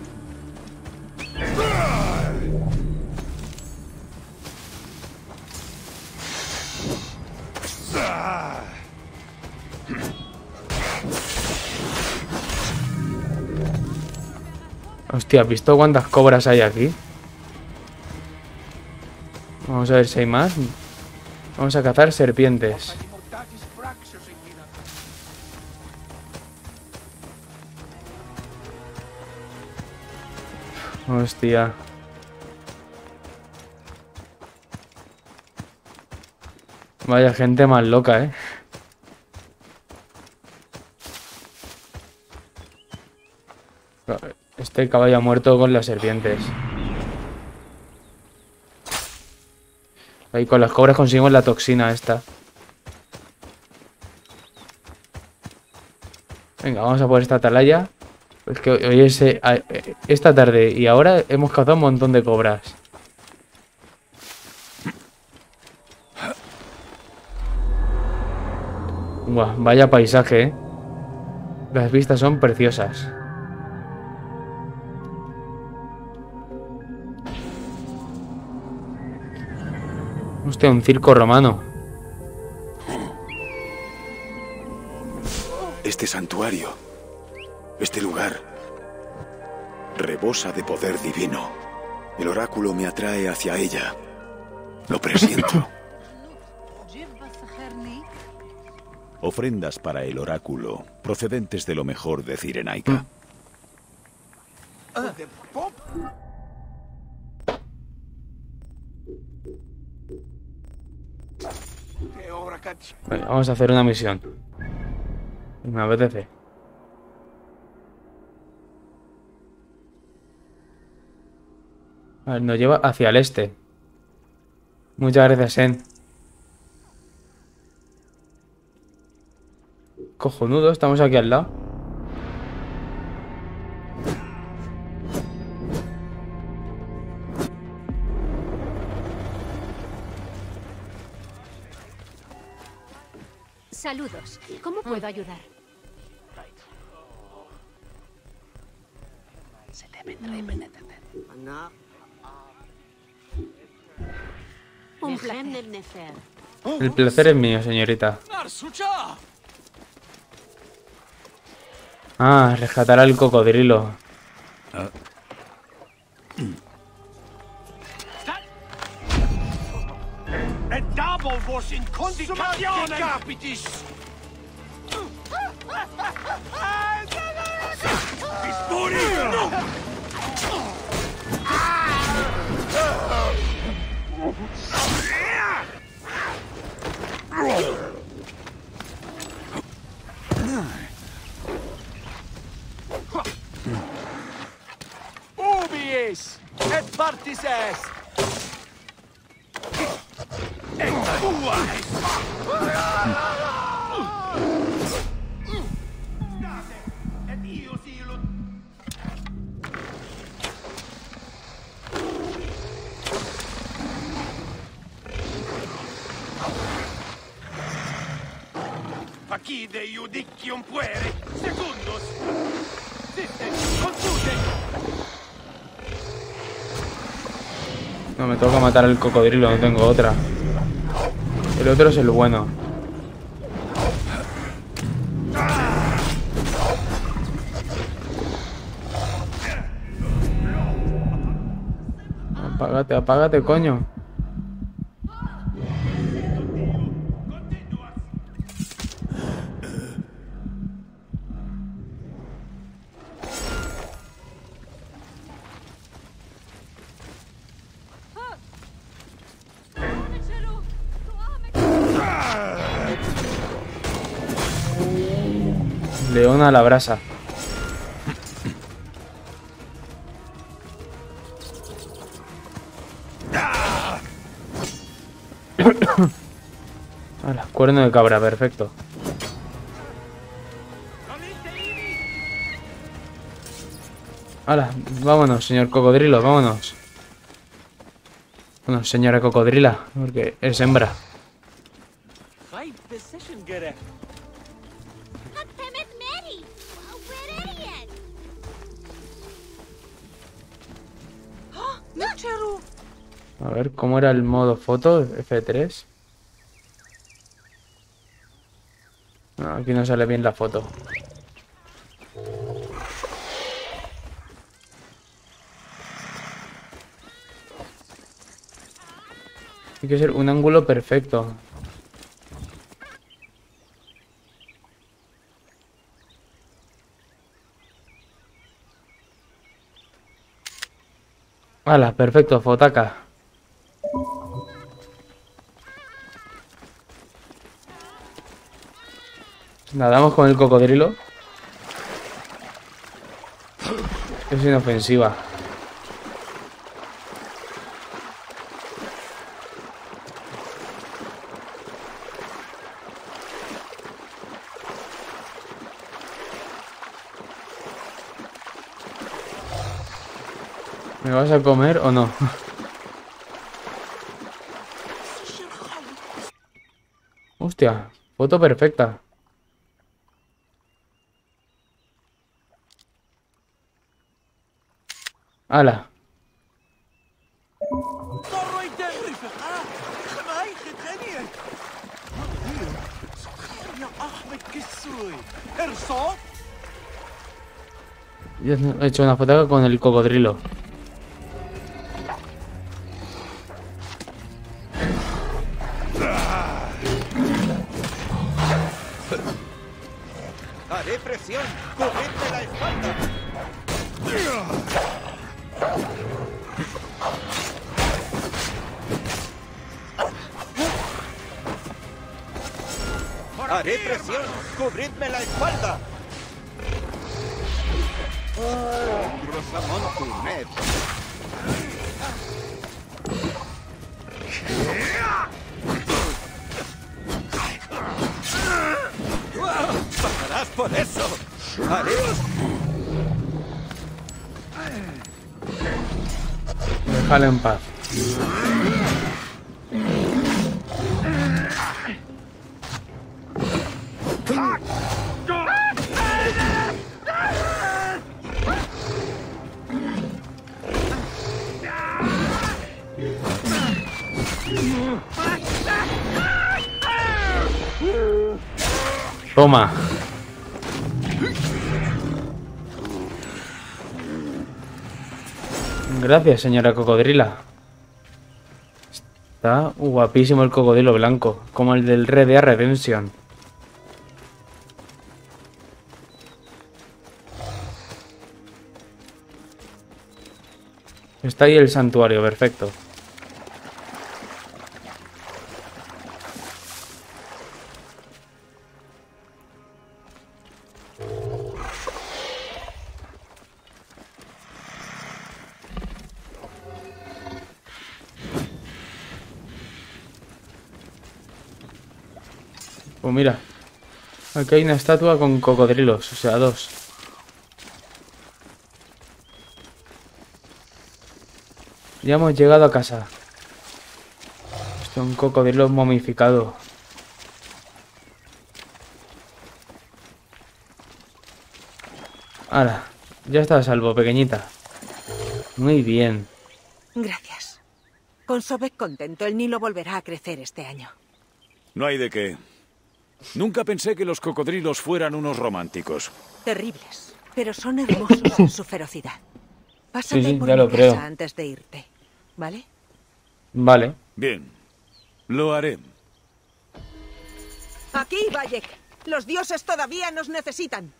Hostia, ¿has visto cuántas cobras hay aquí? Vamos a ver si hay más. Vamos a cazar serpientes. Hostia. Vaya gente más loca, Este caballo ha muerto con las serpientes. Ahí con las cobras conseguimos la toxina esta. Venga, vamos a por esta atalaya. Es que hoy esta tarde y ahora hemos cazado un montón de cobras. Buah, vaya paisaje, Las vistas son preciosas. Hostia, un circo romano. Este santuario, este lugar, rebosa de poder divino. El oráculo me atrae hacia ella. Lo presiento. Ofrendas para el oráculo, procedentes de lo mejor de Cirenaica. Venga, vamos a hacer una misión. Me apetece. A ver, nos lleva hacia el este. Muchas gracias, Sen. Cojonudo, estamos aquí al lado. Saludos. ¿Cómo puedo ayudar? Un placer. El placer es mío, señorita. Ah, rescatará al cocodrilo. Ubiis et partis est. Facide iudicium puere, secundus. Siste, consute. No, me toca matar al cocodrilo, no tengo otra. El otro es el bueno. Apágate, apágate, coño. León a la brasa. Ahora, cuerno de cabra, perfecto. Hala, vámonos, señor cocodrilo, vámonos. Bueno, señora cocodrila, porque es hembra. A ver, ¿cómo era el modo foto? F3. No, aquí no sale bien la foto. Tiene que ser un ángulo perfecto. Hala, perfecto, fotaca. Nadamos con el cocodrilo. Es inofensiva. ¿Me vas a comer o no? Hostia, foto perfecta. ¡Hala! Yo he hecho una foto con el cocodrilo. Haré presión. Cubridme la espalda. Haré presión. Cubridme la espalda. Rosamonte, Ned. Déjalo en paz. Toma. Gracias, señora cocodrila. Está guapísimo el cocodrilo blanco, como el del Red Dead Redemption. Está ahí el santuario, perfecto. Pues mira, aquí hay una estatua con cocodrilos, o sea, dos. Ya hemos llegado a casa. Esto es un cocodrilo momificado. Ahora, ya está a salvo, pequeñita. Muy bien. Gracias. Con Sobek contento, el Nilo volverá a crecer este año. No hay de qué. Nunca pensé que los cocodrilos fueran unos románticos. Terribles, pero son hermosos en su ferocidad. Pásate Sí, por ya mi lo casa creo. antes de irte, ¿vale? Vale. Bien, lo haré. Aquí, Bayek. Los dioses todavía nos necesitan.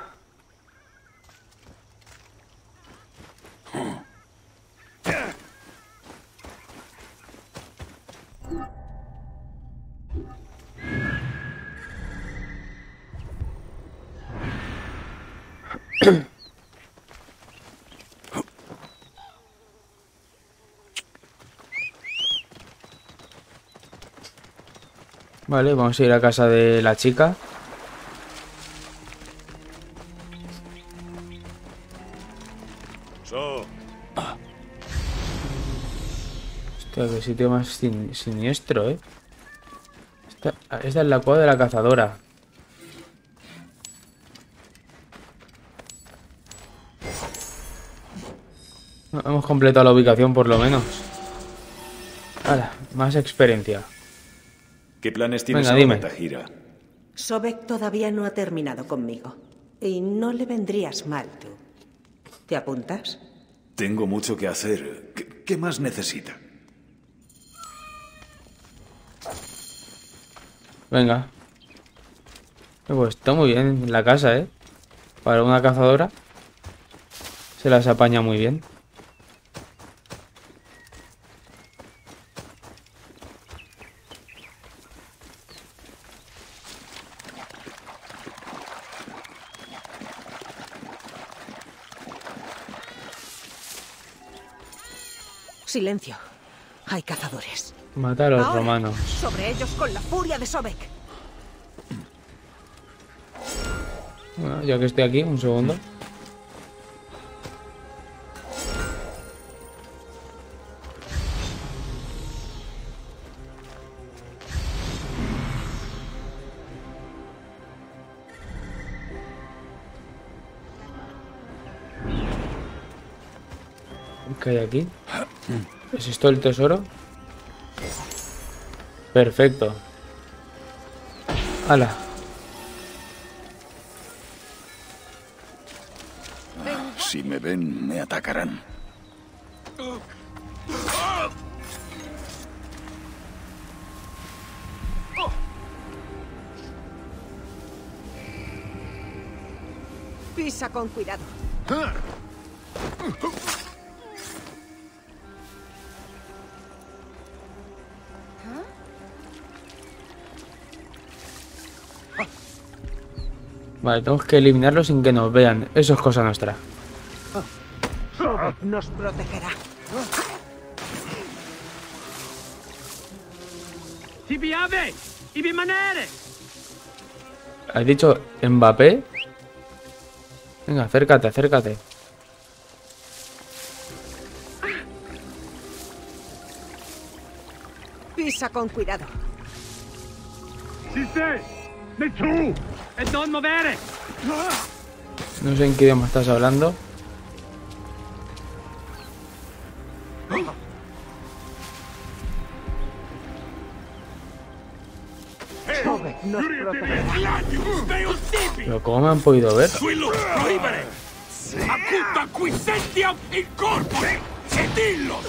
Vale, vamos a ir a casa de la chica. Hostia, qué sitio más siniestro, ¿eh? Esta es la cueva de la cazadora. Hemos completado la ubicación por lo menos. Ahora, más experiencia. ¿Qué planes tienes Venga, ahora, dime. Tajira? Sobek todavía no ha terminado conmigo. Y no le vendrías mal, tú. ¿Te apuntas? Tengo mucho que hacer. ¿Qué más necesita? Venga. Pues está muy bien la casa, ¿eh? Para una cazadora. Se las apaña muy bien. Silencio. Hay cazadores. Mata a los Ahora, romanos. sobre ellos con la furia de Sobek. Bueno, ya que estoy aquí, un segundo. ¿Qué hay aquí? ¿Es esto el tesoro? Perfecto. ¡Hala! Si me ven, me atacarán. Pisa con cuidado. Vale, tenemos que eliminarlo sin que nos vean. Eso es cosa nuestra. Sobek nos protegerá. ¿Has dicho Mbappé? Venga, acércate, acércate. Pisa con cuidado. No sé en qué idioma estás hablando. Pero ¿cómo me han podido ver? Acuta quisentiam in corpore! Sedillos!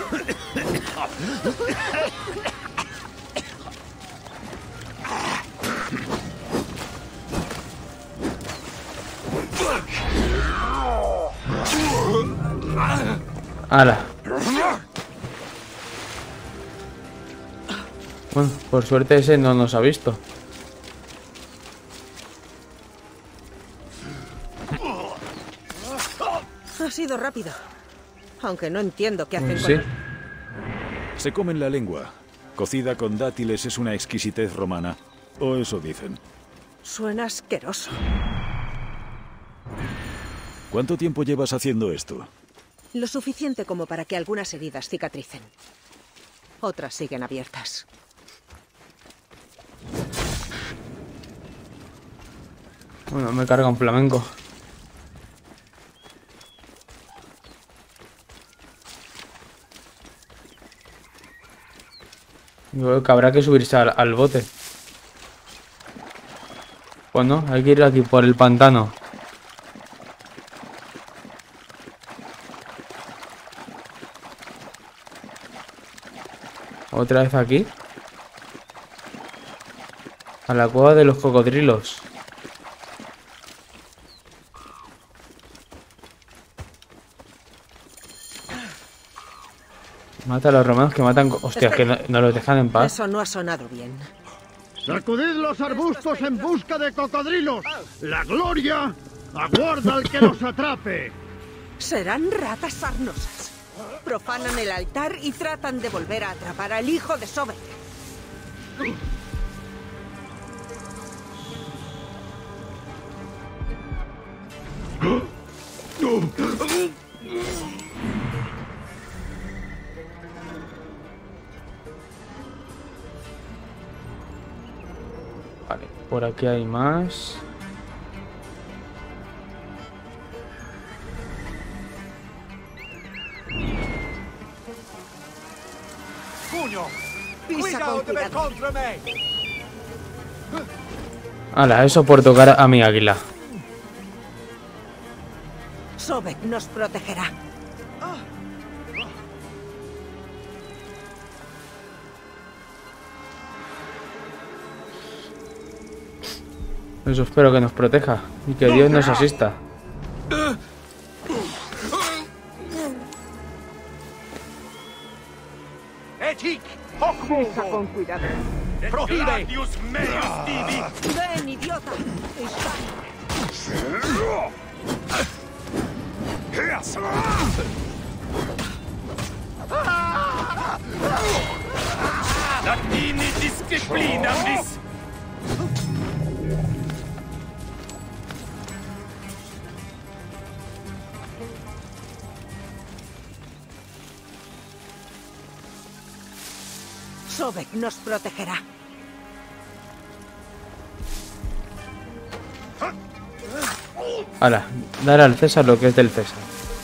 ¡Hala! Bueno, por suerte ese no nos ha visto. Ha sido rápido. Aunque no entiendo qué hacen Sí. con... Se comen la lengua. Cocida con dátiles es una exquisitez romana. O eso dicen. Suena asqueroso. ¿Cuánto tiempo llevas haciendo esto? Lo suficiente como para que algunas heridas cicatricen. Otras siguen abiertas. Bueno, me carga un flamenco. Yo creo que habrá que subirse al bote. Bueno, hay que ir aquí por el pantano. Otra vez aquí. A la cueva de los cocodrilos. Mata a los romanos que matan... Hostia, que no los dejan en paz. Eso no ha sonado bien. ¡Sacudid los arbustos en busca de cocodrilos! ¡La gloria aguarda al que los atrape! Serán ratas sarnosas. Profanan el altar y tratan de volver a atrapar al hijo de Sobek. Vale, por aquí hay más. Cugno! Pisa con cuidado. contra me! Hala, eso por tocar a mi águila. Sobek nos protegerá. Eso espero que nos proteja y que Dios nos asista. Etic! Hoc Pisa con cuidado. Prohibe! Gladius meus divi! ¡Ven, idiota! Está. Latini disciplina vis! Sobek nos protegerá. Hala, dar al César lo que es del César.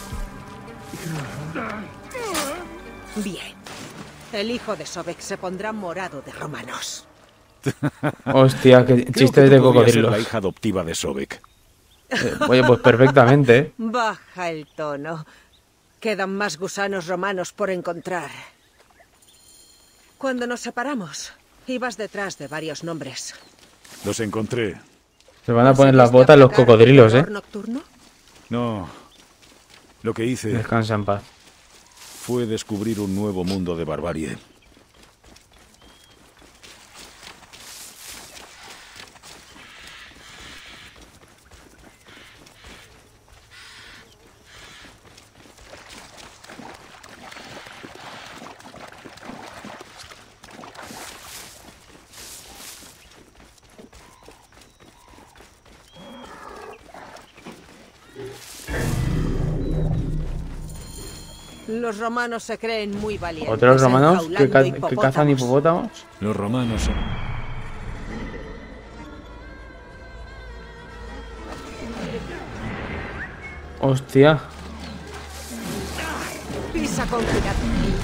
Bien. El hijo de Sobek se pondrá morado de romanos. Hostia, qué Creo chistes que de tú podrías ser cocodrilos. la hija adoptiva de Sobek. Oye, pues perfectamente, ¿eh? Baja el tono. Quedan más gusanos romanos por encontrar. Cuando nos separamos, ibas detrás de varios nombres. Los encontré. Se van a poner las botas los cocodrilos, ¿eh? ¿Nocturno? No. Lo que hice Descansa en paz. fue descubrir un nuevo mundo de barbarie. Los romanos se creen muy valientes. ¿Otros romanos que enjaulando que cazan hipopótamos? Los romanos son... Hostia. Pisa con cuidado.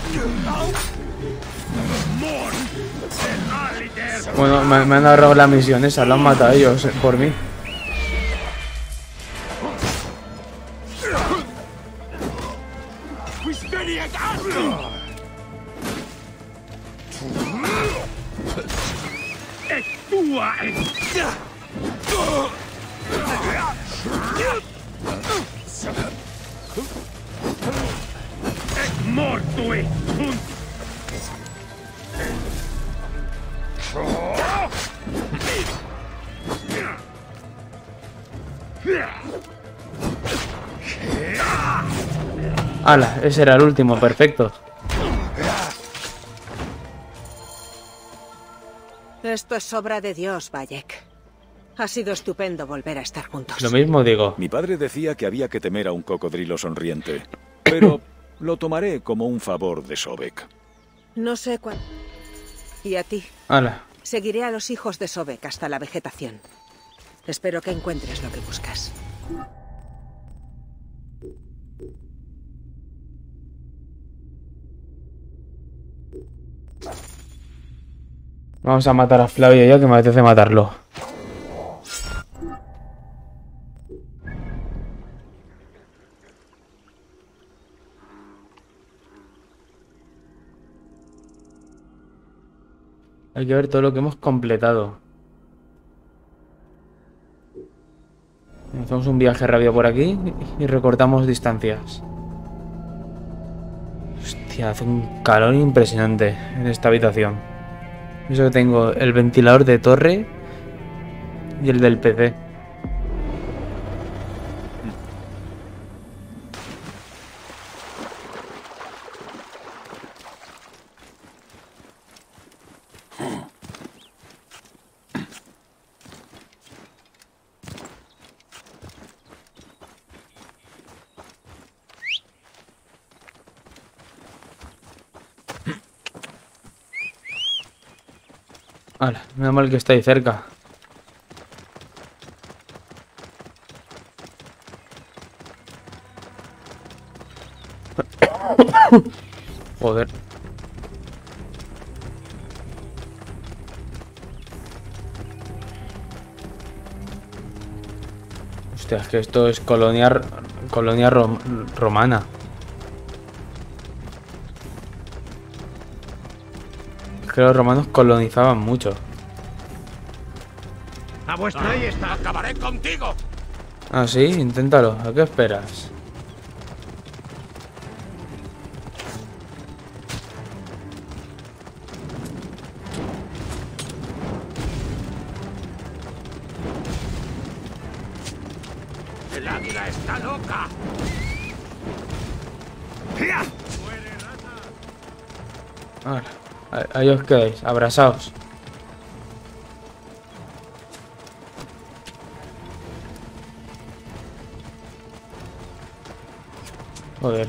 Bueno, me han ahorrado la misión esa, lo han matado ellos por mí. ¡Hala! Ese era el último, perfecto. Esto es obra de Dios, Bayek. Ha sido estupendo volver a estar juntos. Lo mismo digo. Mi padre decía que había que temer a un cocodrilo sonriente, pero lo tomaré como un favor de Sobek. No sé cuándo. Y a ti. ¡Hala! Seguiré a los hijos de Sobek hasta la vegetación. Espero que encuentres lo que buscas. Vamos a matar a Flavio ya, que me apetece matarlo. Hay que ver todo lo que hemos completado. Hacemos un viaje rápido por aquí y recortamos distancias. Hostia, hace un calor impresionante en esta habitación. Eso que tengo el ventilador de torre y el del PC. Vale, menos mal que está ahí cerca. Joder. Hostia, es que esto es colonia romana. Que los romanos colonizaban mucho. A vuestra ahí está. Acabaré contigo. Ah, sí, inténtalo. ¿A qué esperas? El águila está loca. Ahora, ahí os quedáis, abrazaos. Joder.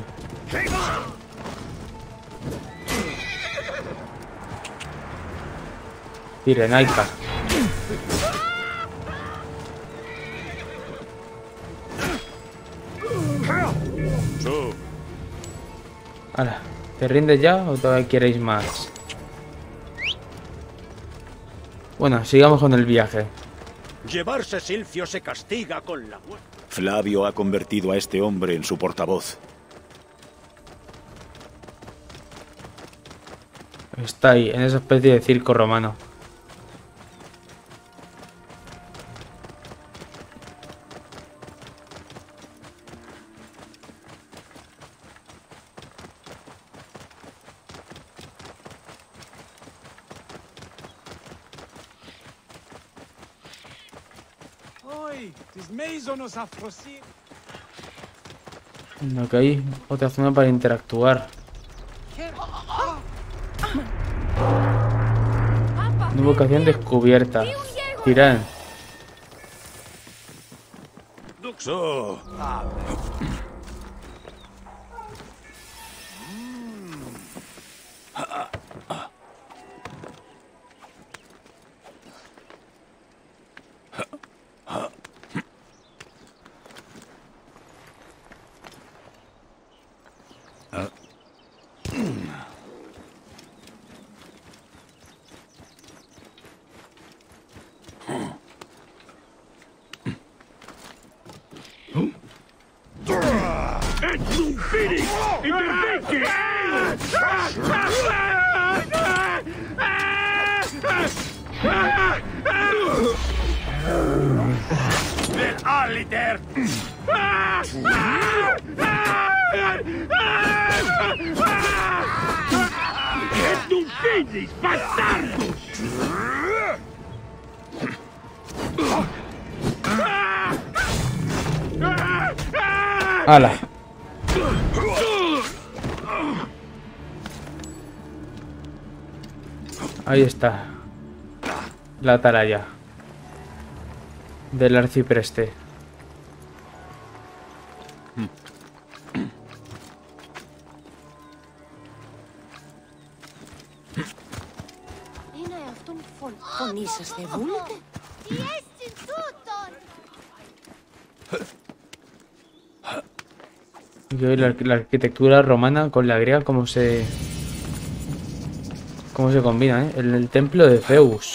Pirenaica. Ahora, ¿te rindes ya o todavía queréis más? Bueno, sigamos con el viaje. Llevarse Silfio se castiga con la muerte. Flavio ha convertido a este hombre en su portavoz. Está ahí, en esa especie de circo romano. No, que hay otra zona para interactuar. Una ubicación descubierta. Tirán. Aliter! Et non finis, bastardos! ¡Hala! Ahí está. La atalaya del arcipreste. Είναι αυτόν φωνήσαστε, βούλετε. Τι έτσι τούτον. Y hoy la arquitectura romana con la griega, cómo se combina, ¿eh? El templo de Zeus.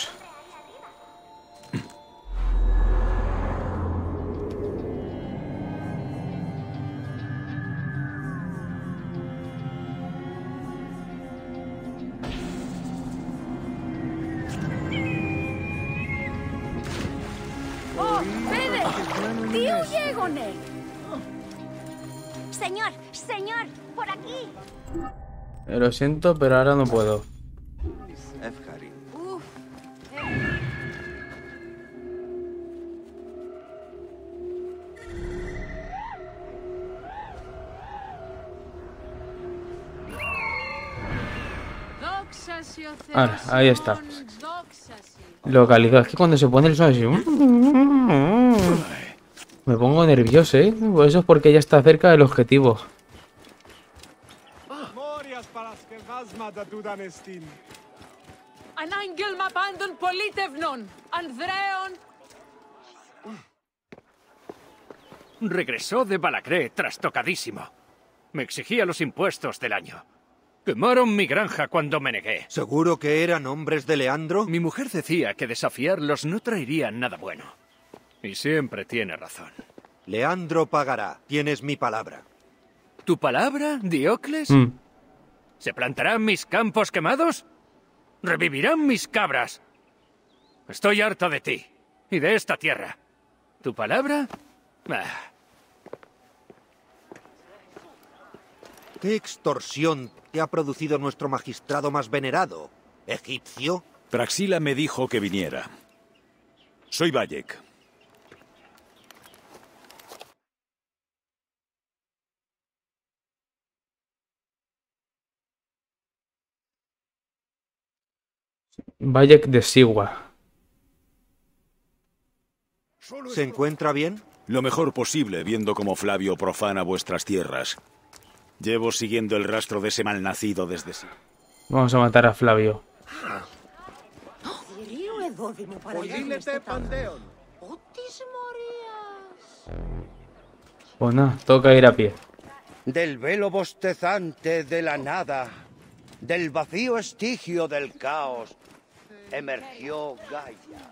Señor, señor, por aquí. Lo siento, pero ahora no puedo. Ahora, ahí está. Localizado. Es que cuando se pone el son así... Me pongo nervioso, ¿eh? Pues eso es porque ya está cerca del objetivo. Regresó de Balacré trastocadísimo. Me exigía los impuestos del año. Quemaron mi granja cuando me negué. ¿Seguro que eran hombres de Leandro? Mi mujer decía que desafiarlos no traería nada bueno. Y siempre tiene razón. Leandro pagará. Tienes mi palabra. ¿Tu palabra, Diocles? ¿Se plantarán mis campos quemados? ¿Revivirán mis cabras? Estoy harto de ti y de esta tierra. ¿Tu palabra? ¿Qué extorsión te ha producido nuestro magistrado más venerado, egipcio? Praxila me dijo que viniera. Soy Bayek. Bayek de Sigua. ¿Se encuentra bien? Lo mejor posible, viendo cómo Flavio profana vuestras tierras. Llevo siguiendo el rastro de ese malnacido desde siempre. Vamos a matar a Flavio. Pues nada, toca ir a pie. Del velo bostezante de la nada, del vacío estigio del caos, emergió Gaia.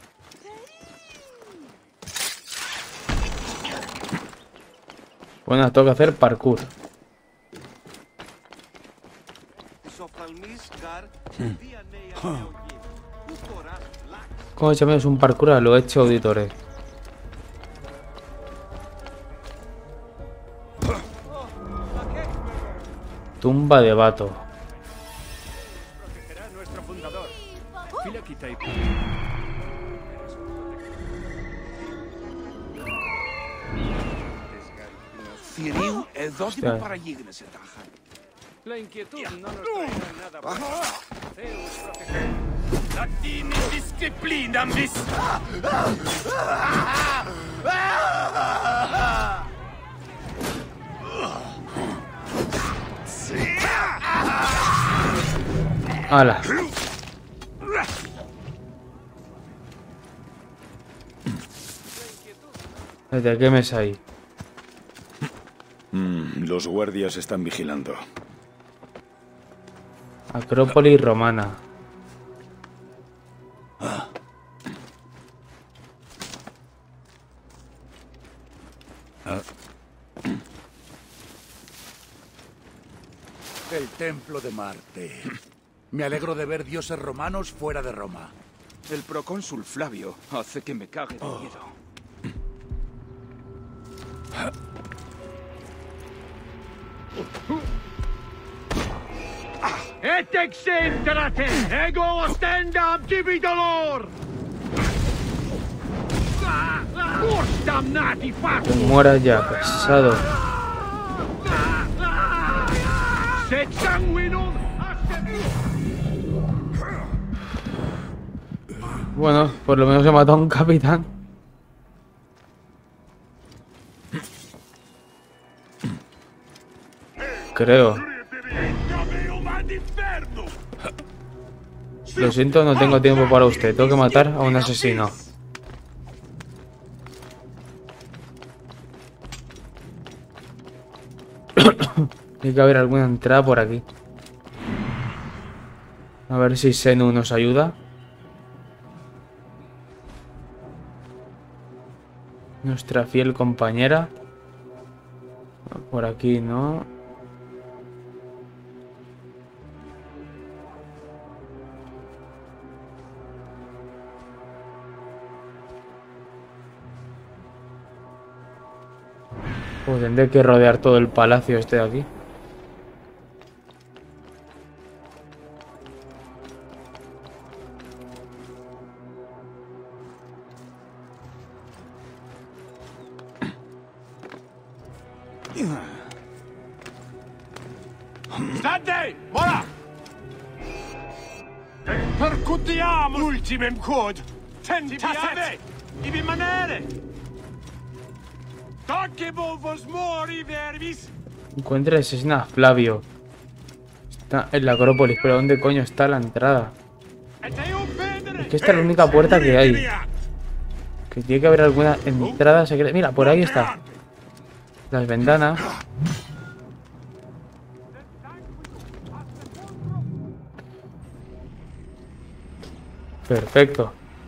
Bueno, toca hacer parkour. ¿Cómo echamos un parkour a lo hecho, auditores? Tumba de Bato. La inquietud no nos traerá nada bueno. Zeus protege. Latini disciplina mis. ¡Hala! ¿Desde qué mes hay? Los guardias están vigilando. Acrópolis romana. El templo de Marte. Me alegro de ver dioses romanos fuera de Roma. El procónsul Flavio hace que me cague de miedo. Et excentrate, ego ostendam tibi dolor! Damnati Que muera ya, pesado. Sed sanguinum. Bueno, por lo menos he matado a un capitán. Creo. Lo siento, no tengo tiempo para usted. Tengo que matar a un asesino. Tiene que haber alguna entrada por aquí. A ver si Senu nos ayuda. Nuestra fiel compañera. Por aquí no. Pues tendré que rodear todo el palacio este de aquí. Stante! Ora! Percutiamo l'ultimem quod! Tentate! Ibi manere! Tocchebo vos mori verbis! Encuentra y asesina a Flavio. Está en la Acrópolis, pero ¿dónde coño está la entrada? Es que esta es la única puerta que hay. Que tiene que haber alguna entrada secreta. Mira, por ahí está. Las ventanas. Perfecto.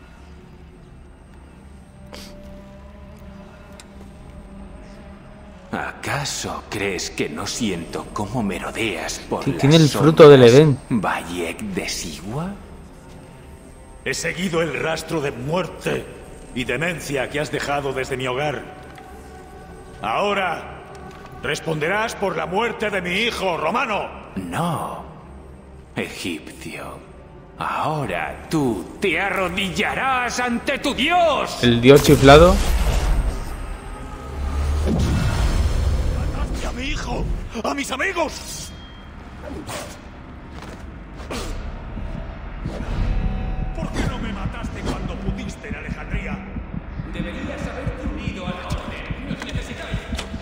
¿Acaso crees que no siento cómo merodeas por Que las tiene el fruto sombras, del Edén. Bayek de Sigua? He seguido el rastro de muerte y demencia que has dejado desde mi hogar. Ahora responderás por la muerte de mi hijo, Romano. No, egipcio. Ahora tú te arrodillarás ante tu dios. El dios chiflado. ¡A mi hijo! ¡A mis amigos! ¿Por qué no me mataste cuando pudiste en Alejandría? Deberías haberte unido a la orden. Nos necesitáis.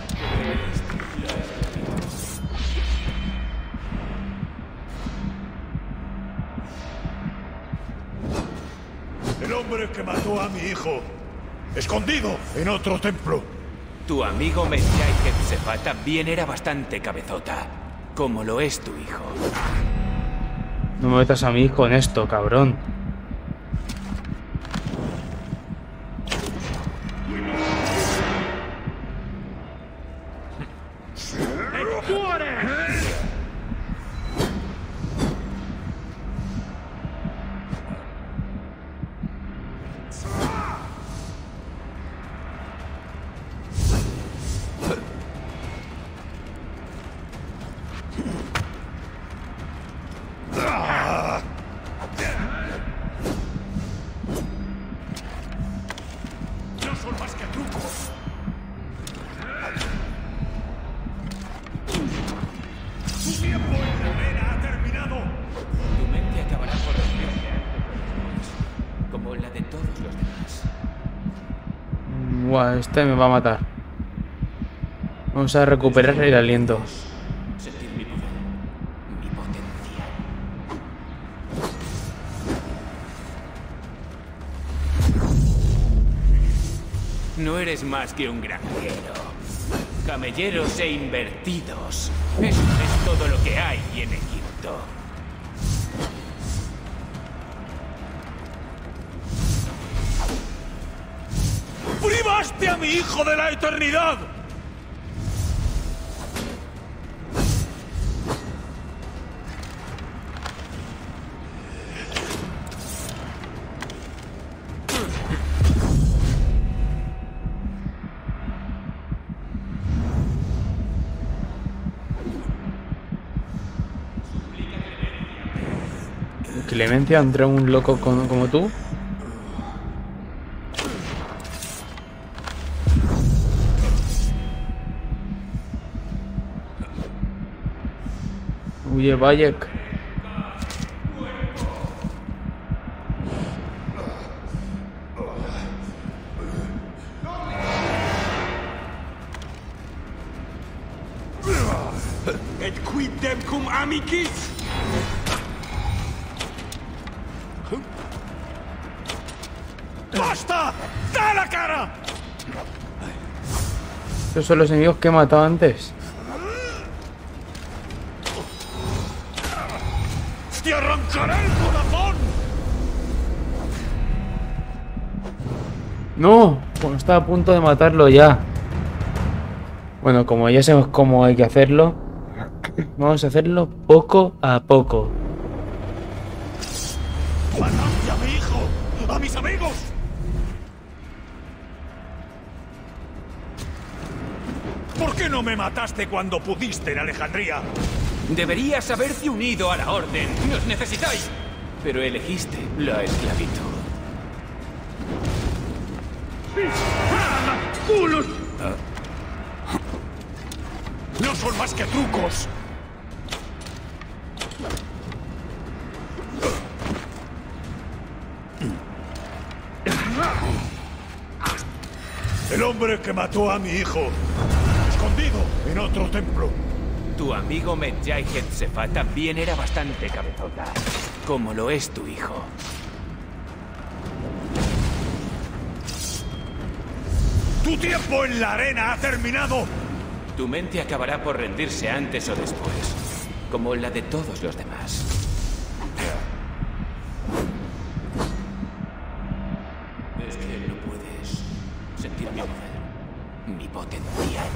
El hombre que mató a mi hijo, escondido en otro templo. Tu amigo Mendiai Hetsefa también era bastante cabezota, como lo es tu hijo. No me metas a mi hijo en esto, cabrón. No son más que trucos. Tu tiempo en la arena ha terminado. Tu mente acabará por romperse como la de todos los demás. Buah, este me va a matar. Vamos a recuperar el aliento. Sentir mi poder, mi potencial. No eres más que un granjero. Camelleros e invertidos. Eso es todo lo que hay en Egipto. ¡Privaste a mi hijo de la eternidad! Clemencia entre un loco como tú. Huye, Bayek. Et quid dem cum amicis? ¡Basta! ¡Da la cara! Esos son los enemigos que he matado antes. ¡Te arrancaré el corazón! No, bueno, estaba a punto de matarlo ya. Bueno, como ya sabemos cómo hay que hacerlo, vamos a hacerlo poco a poco. ¡Mataste a mi hijo! ¡A mis amigos! ¿Por qué no me mataste cuando pudiste en Alejandría? Deberías haberte unido a la Orden. ¡Nos necesitáis! Pero elegiste la esclavitud. ¡Culos! ¡No son más que trucos! El hombre que mató a mi hijo, escondido en otro templo. Tu amigo Medjay Hetsefa también era bastante cabezota, como lo es tu hijo. ¡Tu tiempo en la arena ha terminado! Tu mente acabará por rendirse antes o después, como la de todos los demás. Es que no puedes sentir mi poder, mi potencial.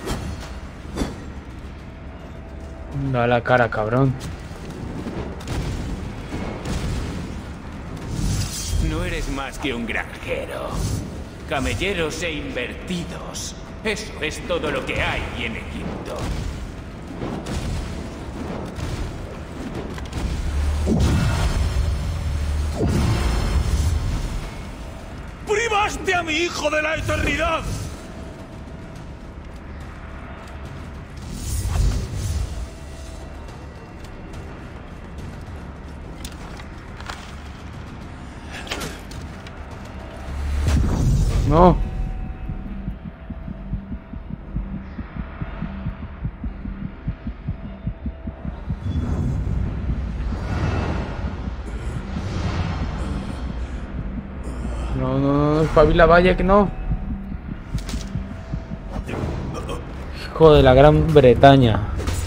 Da la cara, cabrón. No eres más que un granjero. Camelleros e invertidos. Eso es todo lo que hay en Egipto. ¡Privaste a mi hijo de la eternidad! No. No, espabila, vaya que no. Hijo de la Gran Bretaña.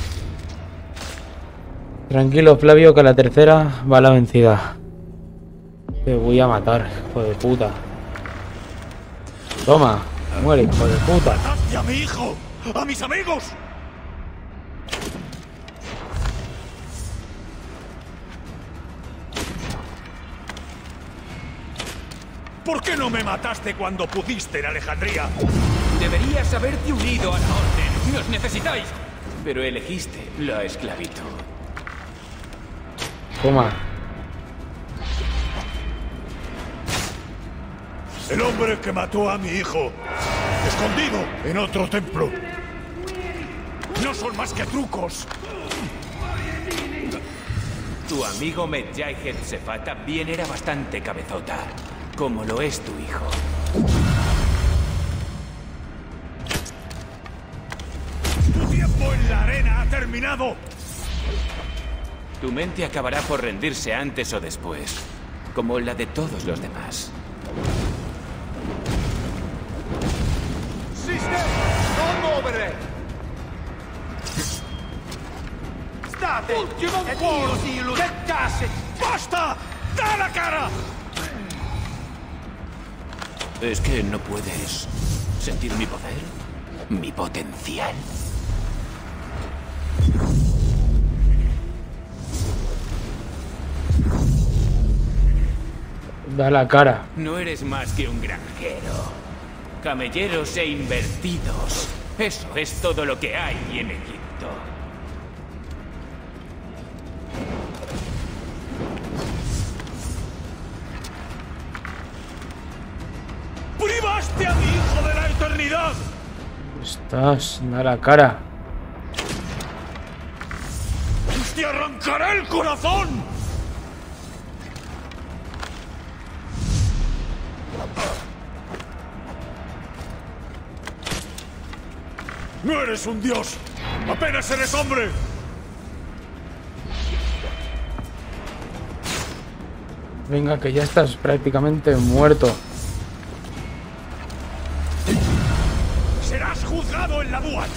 Tranquilo, Flavio, que a la tercera va la vencida. Te voy a matar, hijo de puta. Toma, muere, hijo de puta. ¡Mataste a mi hijo! ¡A mis amigos! ¿Por qué no me mataste cuando pudiste en Alejandría? Deberías haberte unido a la Orden. ¡Nos necesitáis! Pero elegiste la esclavitud. Toma. El hombre que mató a mi hijo, escondido en otro templo. No son más que trucos. Tu amigo Medjay Hetsefa también era bastante cabezota, como lo es tu hijo. ¡Tu tiempo en la arena ha terminado! Tu mente acabará por rendirse antes o después, como la de todos los demás. State! Ultimo culo! ¡Basta! ¡Da la cara! ¿Es que no puedes sentir mi poder? ¿Mi potencial? Da la cara. No eres más que un granjero. Camelleros e invertidos. Eso es todo lo que hay en Egipto. ¡Privaste a mi hijo de la eternidad! Estás, da la cara. ¡Te arrancaré el corazón! ¡No eres un dios! ¡Apenas eres hombre! Venga, que ya estás prácticamente muerto. ¡Serás juzgado en la Duat!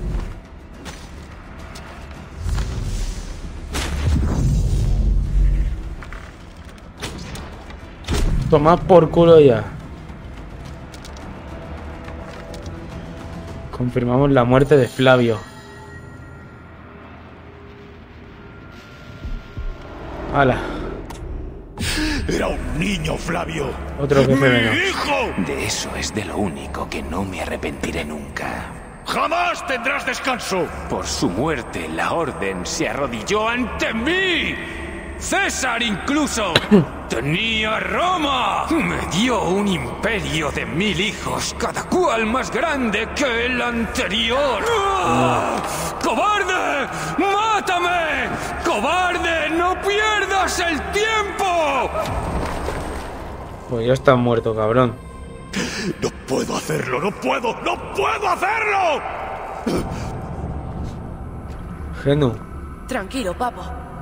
Toma por culo ya. Confirmamos la muerte de Flavio. ¡Hala! Era un niño, Flavio. Otro jefe menos. ¡Mi hijo! De eso es de lo único que no me arrepentiré nunca. ¡Jamás tendrás descanso! Por su muerte, la Orden se arrodilló ante mí. ¡César incluso! ¡Tenía Roma! Me dio un imperio de 1000 hijos, cada cual más grande que el anterior. ¡Cobarde! ¡Mátame! ¡Cobarde! ¡No pierdas el tiempo! Pues ya está muerto, cabrón. ¡No puedo hacerlo! ¡No puedo! ¡No puedo hacerlo! Genu. Tranquilo, papo.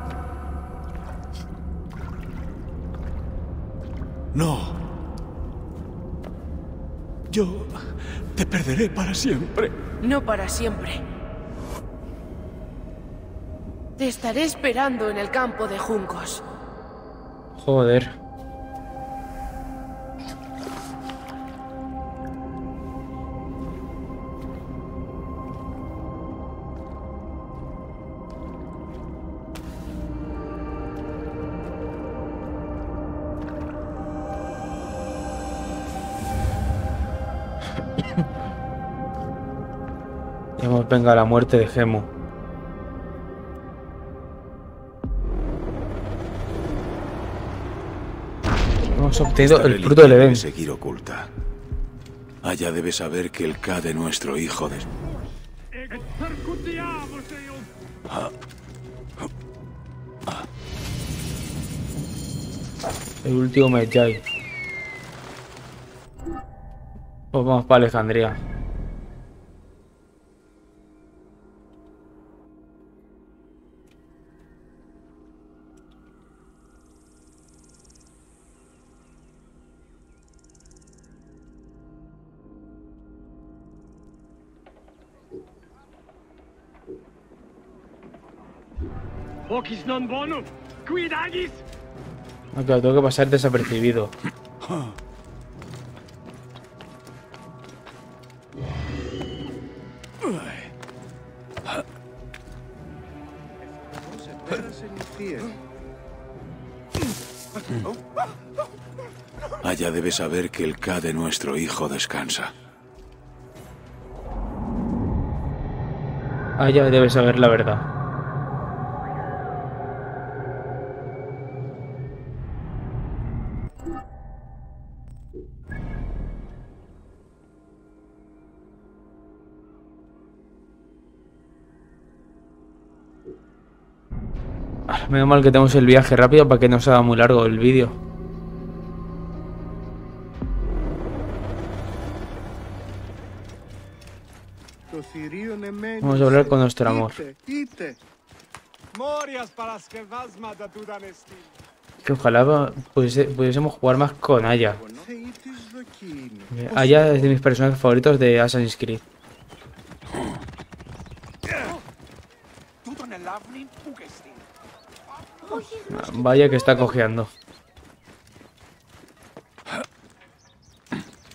No. Yo te perderé para siempre. No para siempre. Te estaré esperando en el campo de juncos. Joder. Ya nos venga la muerte de Gemu. Hemos obtenido el fruto del Edén. Debe seguir oculta. Aya debe saber que el K de nuestro hijo de... El último Medjay. Pues vamos para Alejandría. No, claro, tengo que pasar desapercibido. Aya debe saber que el K de nuestro hijo descansa. Aya debe saber la verdad. Menos mal que tenemos el viaje rápido para que no se haga muy largo el vídeo. Vamos a hablar con nuestro amor. Que ojalá pudiésemos jugar más con Aya. Aya es de mis personajes favoritos de Assassin's Creed. Vaya que está cojeando.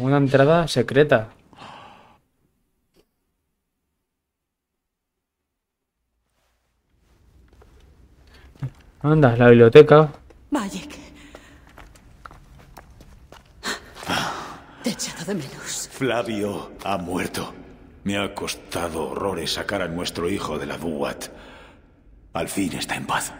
Una entrada secreta. Anda, la biblioteca. Bayek. Te he echado de menos. Flavio ha muerto. Me ha costado horrores sacar a nuestro hijo de la Duat. Al fin está en paz.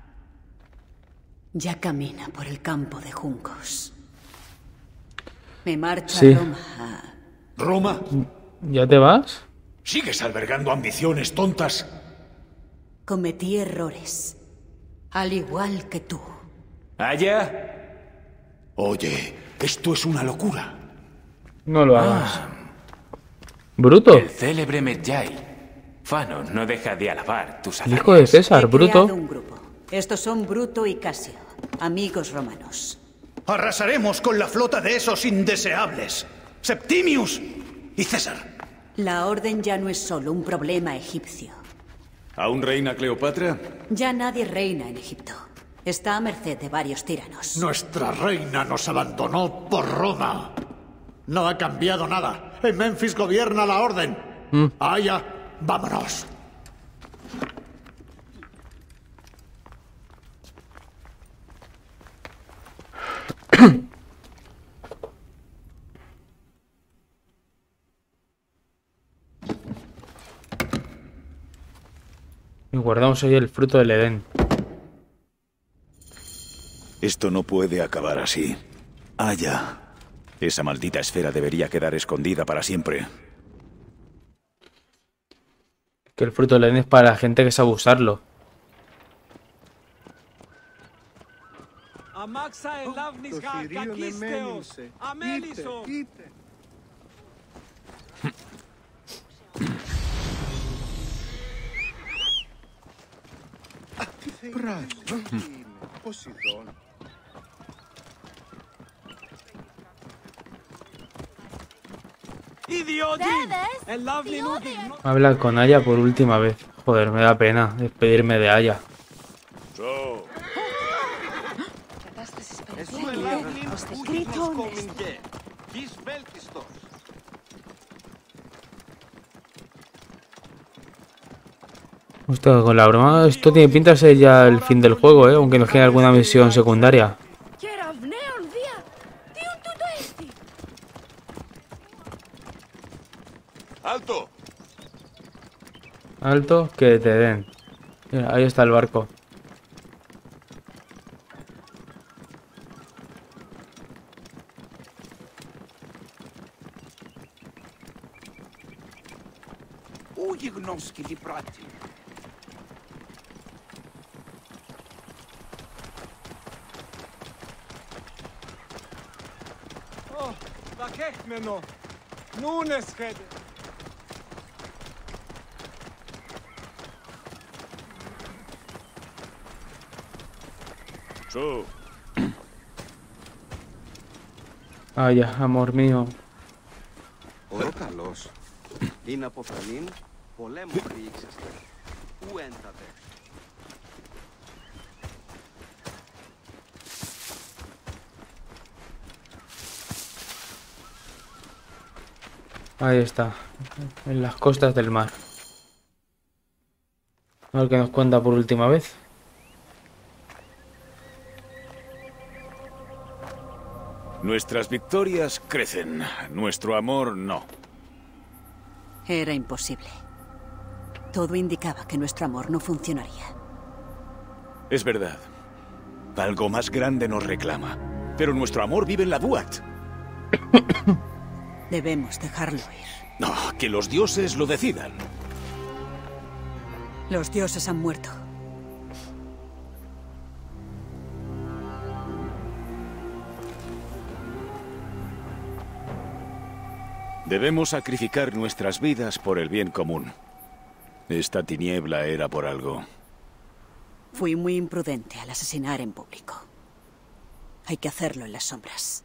Ya camina por el campo de juncos. Me marcho Sí. a Roma. ¿Roma? ¿Ya te vas? ¿Sigues albergando ambiciones tontas? Cometí errores. Al igual que tú. ¿Aya? Oye, esto es una locura. No lo hagas. Bruto. El célebre Medjay. Fano no deja de alabar tus El hijo de César, He Bruto. creado un grupo. Estos son Bruto y Casio, amigos romanos. Arrasaremos con la flota de esos indeseables. Septimius y César. La orden ya no es solo un problema egipcio. ¿Aún reina Cleopatra? Ya nadie reina en Egipto. Está a merced de varios tiranos. Nuestra reina nos abandonó por Roma. No ha cambiado nada. En Memphis gobierna la orden. Aya, vámonos. Y guardamos ahí el fruto del Edén. Esto no puede acabar así. Aya. Esa maldita esfera debería quedar escondida para siempre. Que el fruto del Edén es para la gente que sabe usarlo. Habla con Aya por última vez. Joder, me da pena despedirme de Aya. Hostia, con la broma, esto tiene pinta de ser ya el fin del juego, aunque nos quede alguna misión secundaria. ¡Alto! Alto, que te den. Mira, ahí está el barco. Aya, amor mío. Ο καλός είναι από φρανήν, πολέμο προήξεστε. Ου έντατε. Ahí está, en las costas del mar. A ver qué nos cuenta por última vez. Nuestras victorias crecen, nuestro amor no. Era imposible. Todo indicaba que nuestro amor no funcionaría. Es verdad. Algo más grande nos reclama. Pero nuestro amor vive en la Duat. Debemos dejarlo ir. No, que los dioses lo decidan. Los dioses han muerto. Debemos sacrificar nuestras vidas por el bien común. Esta tiniebla era por algo. Fui muy imprudente al asesinar en público. Hay que hacerlo en las sombras.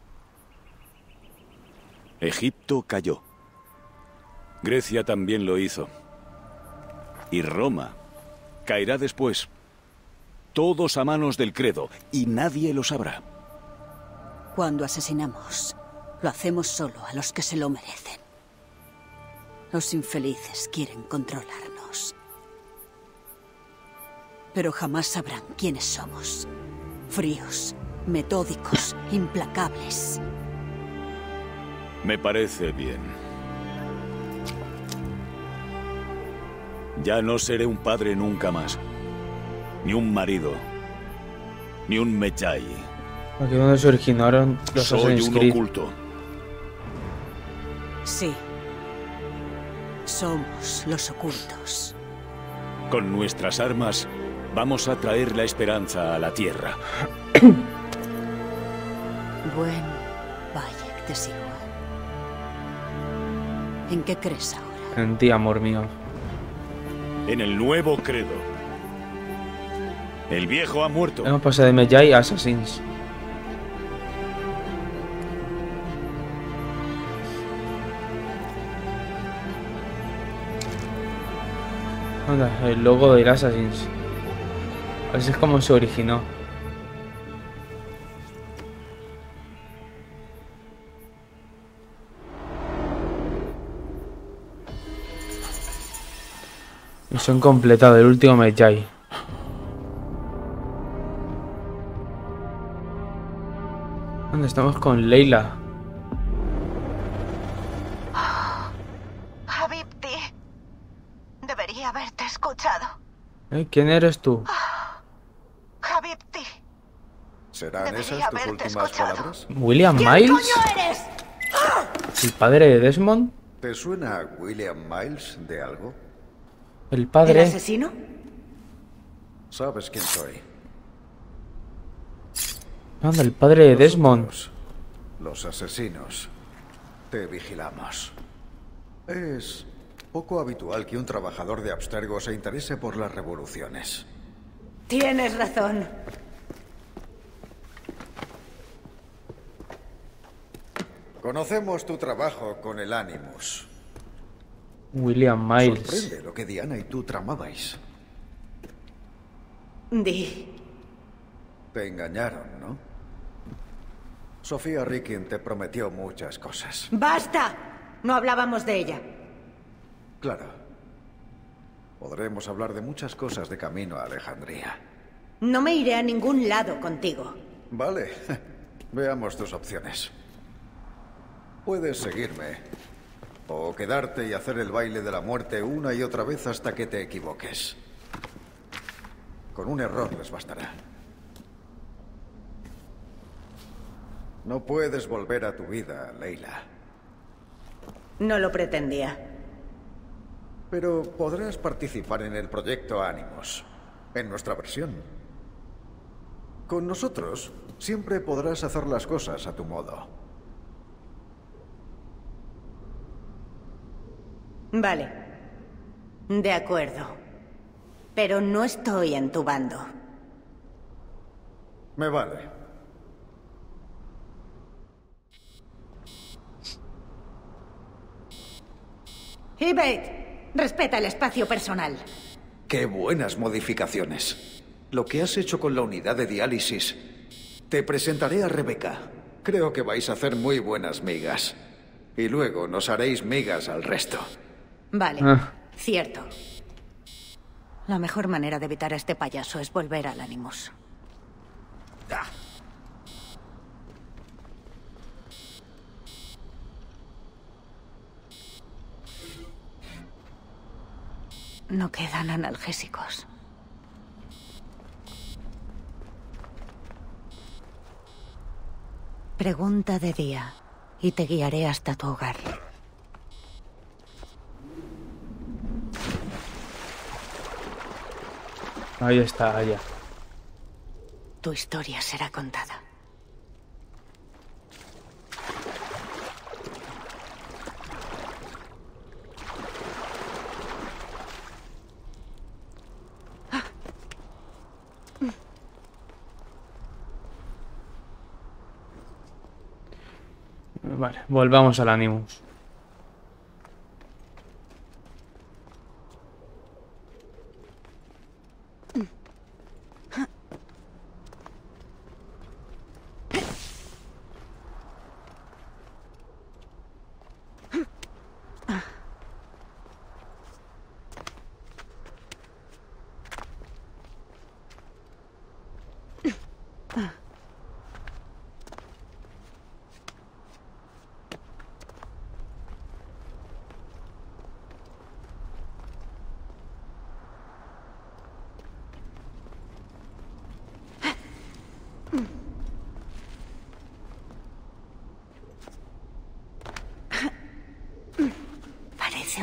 Egipto cayó. Grecia también lo hizo. Y Roma caerá después. Todos a manos del credo, y nadie lo sabrá. Cuando asesinamos, Lo hacemos solo a los que se lo merecen. Los infelices quieren controlarnos. Pero jamás sabrán quiénes somos. Fríos, metódicos, implacables. Me parece bien. Ya no seré un padre nunca más. Ni un marido. Ni un Medjay. Aquí es donde se originaron los Assassin's Creed. Soy un oculto. Sí. Somos los ocultos. Con nuestras armas, vamos a traer la esperanza a la tierra. Buen Bayek, te sigo. ¿En qué crees ahora? En ti, amor mío. En el nuevo credo. El viejo ha muerto. Hemos pasado de Medjay a Assassins. Anda, el logo del Assassins. Así es como se originó. Misión completada, el último Medjay. ¿Dónde estamos con Leila? Habibti. Debería haberte escuchado. ¿Quién eres tú? Habibti. ¿Serán Debería esas tus haberte últimas escuchado. palabras? ¿William ¿Quién Miles? coño eres? ¿El padre de Desmond? ¿Te suena a William Miles de algo? ¿El padre? ¿El asesino? ¿Sabes quién soy? Anda, el padre de Desmond. Los asesinos. Te vigilamos. Es poco habitual que un trabajador de Abstergo se interese por las revoluciones. Tienes razón. Conocemos tu trabajo con el Animus. William Miles. Sorprende lo que Diana y tú tramabais. Di. Te engañaron, ¿no? Sofía Rickin te prometió muchas cosas. ¡Basta! No hablábamos de ella. Claro. Podremos hablar de muchas cosas de camino a Alejandría. No me iré a ningún lado contigo. Vale. Veamos tus opciones. Puedes seguirme. O quedarte y hacer el baile de la muerte una y otra vez hasta que te equivoques. Con un error les bastará. No puedes volver a tu vida, Leila. No lo pretendía. Pero podrás participar en el proyecto Animus, en nuestra versión. Con nosotros siempre podrás hacer las cosas a tu modo. Vale. De acuerdo. Pero no estoy en tu bando. Me vale. Ibate, respeta el espacio personal. ¡Qué buenas modificaciones! Lo que has hecho con la unidad de diálisis. Te presentaré a Rebeca. Creo que vais a hacer muy buenas migas. Y luego nos haréis migas al resto. Vale, cierto. La mejor manera de evitar a este payaso es volver al Animus. No quedan analgésicos. Pregunta de día y te guiaré hasta tu hogar. Ahí está, allá. Tu historia será contada. Vale, volvamos al Animus.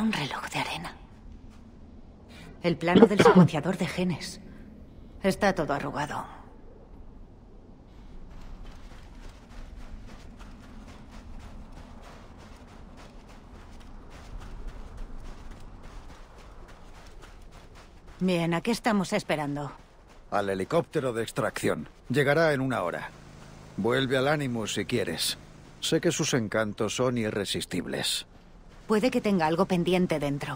un reloj de arena. El plano del secuenciador de genes. Está todo arrugado. Bien, ¿a qué estamos esperando? Al helicóptero de extracción. Llegará en 1 hora. Vuelve al Animus si quieres. Sé que sus encantos son irresistibles. Puede que tenga algo pendiente dentro.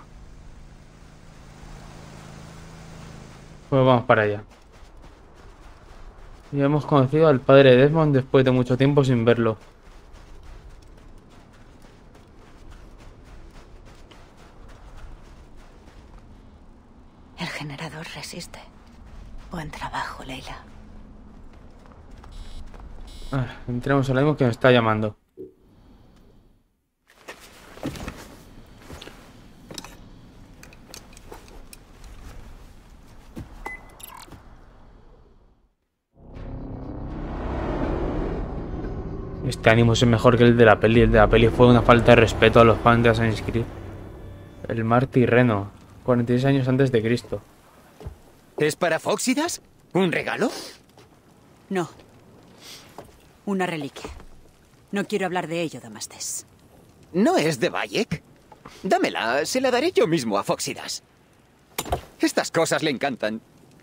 Pues vamos para allá. Ya hemos conocido al padre de Desmond después de mucho tiempo sin verlo. El generador resiste. Buen trabajo, Leila. Entremos ahora mismo que nos está llamando. Este Animus es mejor que el de la peli. El de la peli fue una falta de respeto a los fans de Assassin's Creed. El Mártir Reno, 46 años antes de Cristo. ¿Es para Fóxidas? ¿Un regalo? No. Una reliquia. No quiero hablar de ello, Damastes. ¿No es de Bayek? Dámela, se la daré yo mismo a Fóxidas. Estas cosas le encantan.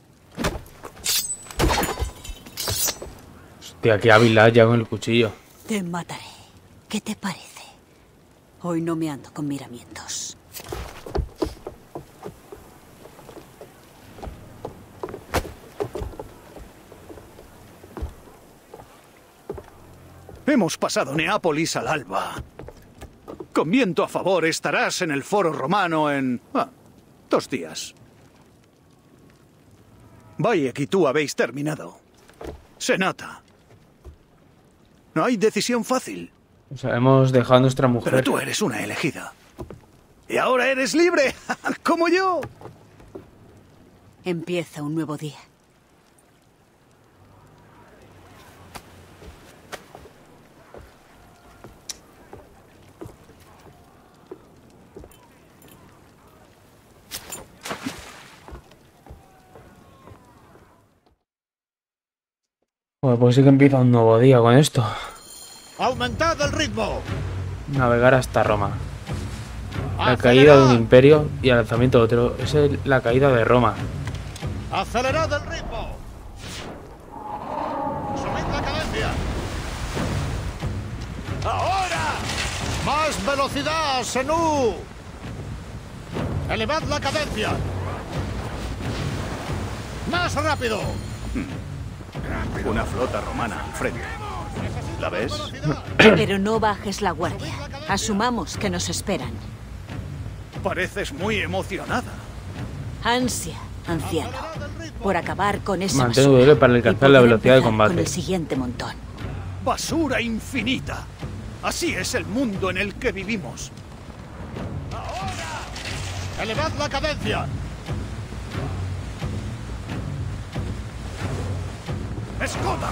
Hostia, qué hábil ya con el cuchillo. Te mataré. ¿Qué te parece? Hoy no me ando con miramientos. Hemos pasado Neápolis al alba. Con viento a favor estarás en el Foro Romano en... 2 días. Bayek y tú habéis terminado. Se nota. No hay decisión fácil. O sea, hemos dejado a nuestra mujer. Pero tú eres una elegida. Y ahora eres libre, como yo. Empieza un nuevo día. Bueno, pues sí que empieza un nuevo día con esto. ¡Aumentad el ritmo! Navegar hasta Roma. La caída de un imperio y el lanzamiento de otro. Es la caída de Roma. ¡Acelerad el ritmo! ¡Subid la cadencia! ¡Ahora! ¡Más velocidad, Senú! ¡Elevad la cadencia! ¡Más rápido! Una flota romana al frente. ¿La ves? Pero no bajes la guardia. Asumamos que nos esperan. Pareces muy emocionada. Ansia, anciano. Por acabar con esa Mantén basura. W para alcanzar la velocidad de Con combate. el siguiente montón. Basura infinita. Así es el mundo en el que vivimos. ¡Ahora! ¡Elevad la cadencia! ¡Escota!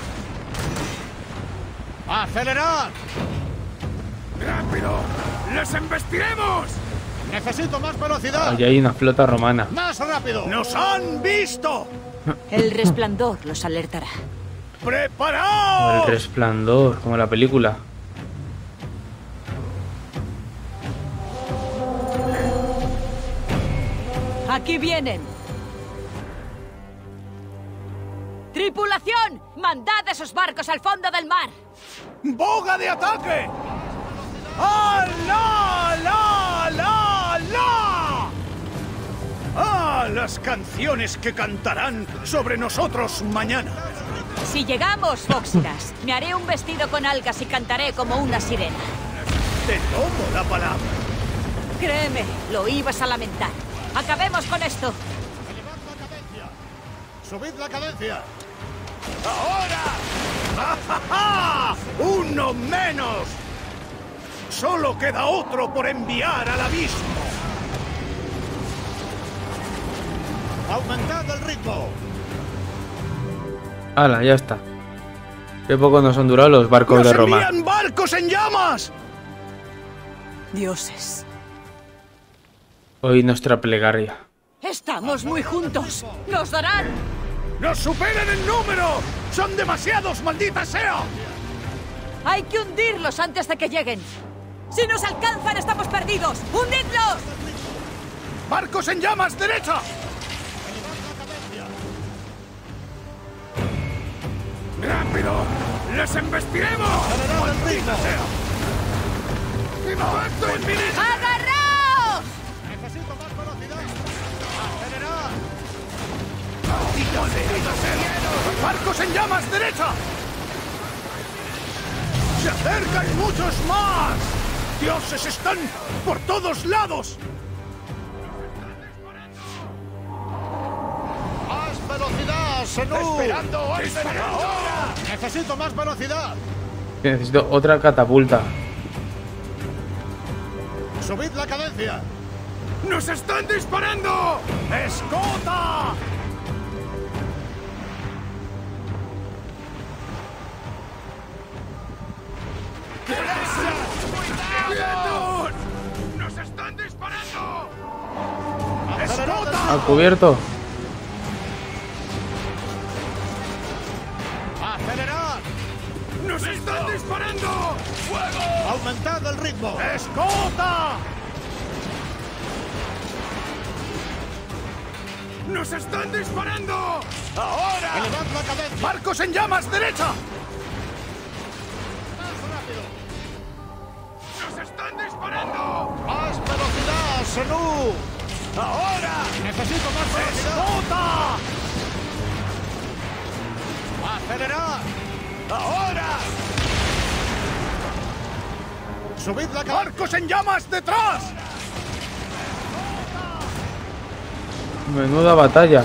¡Acelerad! ¡Rápido! ¡Les embestiremos! ¡Necesito más velocidad! Allí hay una flota romana. ¡Más rápido! ¡Nos han visto! El resplandor los alertará. ¡Preparaos! El resplandor, como la película. ¡Aquí vienen! ¡Tripulación! ¡Mandad esos barcos al fondo del mar! ¡Boga de ataque! ¡Ah, la, la, la, la! ¡Ah, las canciones que cantarán sobre nosotros mañana! Si llegamos, Fóxidas, me haré un vestido con algas y cantaré como una sirena. Te tomo la palabra. Créeme, lo ibas a lamentar. Acabemos con esto. ¡Elevad la cadencia! ¡Subid la cadencia! ¡Ahora! ¡Ja, ja, ja! ¡Uno menos! Solo queda otro por enviar al abismo. ¡Aumentad el ritmo! ¡Hala, ya está! Qué poco nos han durado los barcos de Roma. ¡Envían barcos en llamas! Dioses. Hoy nuestra plegaria. Estamos muy juntos. ¡Nos darán! ¡Nos superan en número! ¡Son demasiados, maldita sea! Hay que hundirlos antes de que lleguen. Si nos alcanzan, estamos perdidos. ¡Hundidlos! ¡Barcos en llamas, derecha! ¡Rápido! ¡Les embestiremos! ¡Maldita sea! ¡Impacto inminente! ¡Agarraos! ¡Necesito más velocidad! ¡Acelerar! ¡Maldita sea! ¡Barcos en llamas, derecha! ¡Se acercan muchos más! ¡Dioses están por todos lados! ¡Más velocidad, Senú! ¡Esperando! ¡Ahora! ¡Necesito más velocidad! Necesito otra catapulta. ¡Subid la cadencia! ¡Nos están disparando! ¡Escota! ¡Cuidado! ¡Nos están disparando! ¡Escota! ¿Ha cubierto? ¡Acelerar! ¡Nos están disparando! ¡Fuego! ¡Aumentad el ritmo! ¡Escota! ¡Nos están disparando! ¡Ahora! ¡Elevad la cadencia! ¡Barcos en llamas, derecha! ¡Más rápido! ¡Nos están disparando! ¡Más velocidad, Senú! ¡Ahora! ¡Necesito más velocidad! ¡Escota! ¡Acelerar! ¡Ahora! ¡Subid la cadencia! ¡Barcos en llamas detrás! Menuda batalla.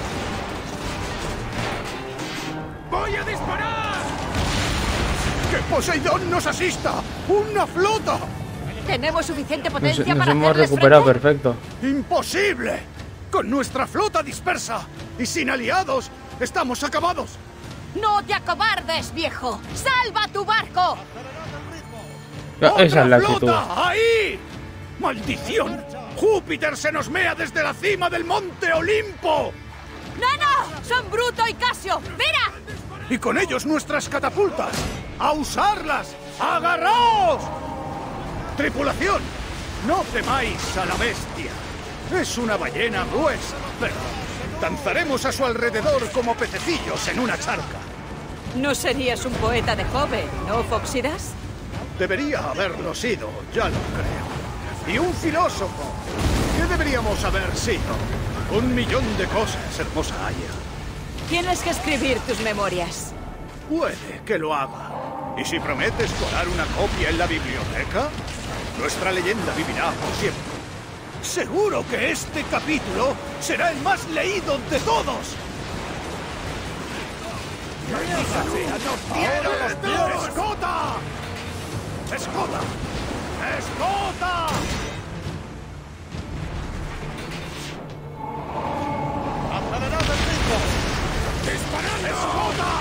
¡Voy a disparar! ¡Que Poseidón nos asista! ¡Una flota! Tenemos suficiente potencia Nos para hemos hacerles recuperado, frente. perfecto. ¡Imposible! Con nuestra flota dispersa y sin aliados, estamos acabados. ¡No te acobardes, viejo! ¡Salva tu barco! Esa es la ¡Otra actitud. flota! ¡Ahí! ¡Maldición! ¡Júpiter se nos mea desde la cima del monte Olimpo! ¡No, no! ¡Son Bruto y Casio! ¡Mira! Y con ellos nuestras catapultas. ¡A usarlas! ¡Agarraos! Tripulación, no temáis a la bestia. Es una ballena gruesa, pero danzaremos a su alrededor como pececillos en una charca. No serías un poeta de joven, ¿no, Fóxidas? Debería haberlo sido, ya lo creo. Y un filósofo. ¿Qué deberíamos haber sido? 1.000.000 de cosas, hermosa Aya. Tienes que escribir tus memorias. Puede que lo haga. ¿Y si prometes colar una copia en la biblioteca? Nuestra leyenda vivirá por siempre. Seguro que este capítulo será el más leído de todos. ¡Escota! ¡Escota! ¡Escota! ¡Acelerad el ritmo! ¡Disparad! ¡Escota!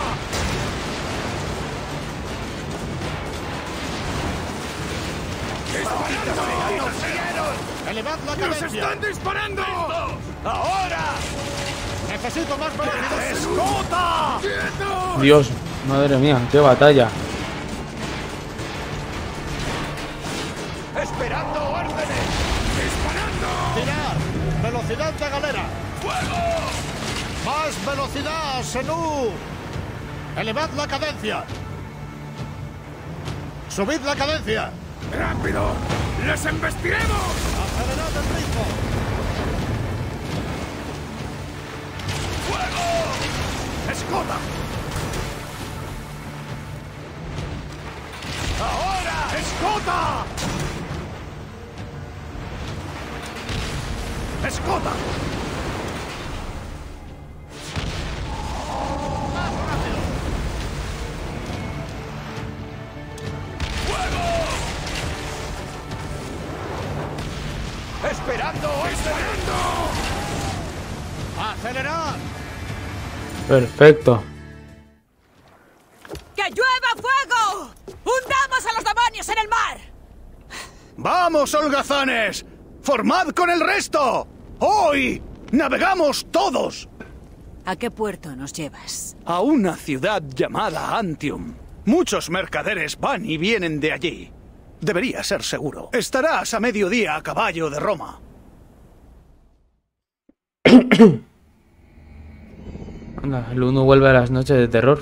¡Elevad la cadencia! ¡Nos están disparando! ¡Ahora! ¡Necesito más velocidad! ¡Escota! ¡Quietos! Dios, madre mía, qué batalla. ¡Esperando órdenes! ¡Disparando! ¡Tirar! ¡Velocidad de galera! ¡Fuego! ¡Más velocidad, Senú! ¡Elevad la cadencia! ¡Subid la cadencia! ¡Rápido! ¡Les embestiremos! ¡Acelerad el ritmo! ¡Fuego! ¡Escota! ¡Ahora! ¡Escota! ¡Escota! ¡Más rápido! ¡Fuego! ¡Esperando! ¡Esperando! ¡Acelerar! Perfecto. ¡Que llueva fuego! ¡Hundamos a los demonios en el mar! ¡Vamos, holgazanes! ¡Formad con el resto! ¡Hoy navegamos todos! ¿A qué puerto nos llevas? A una ciudad llamada Antium. Muchos mercaderes van y vienen de allí. Debería ser seguro. Estarás a mediodía a caballo de Roma. Anda, el uno vuelve a las noches de terror.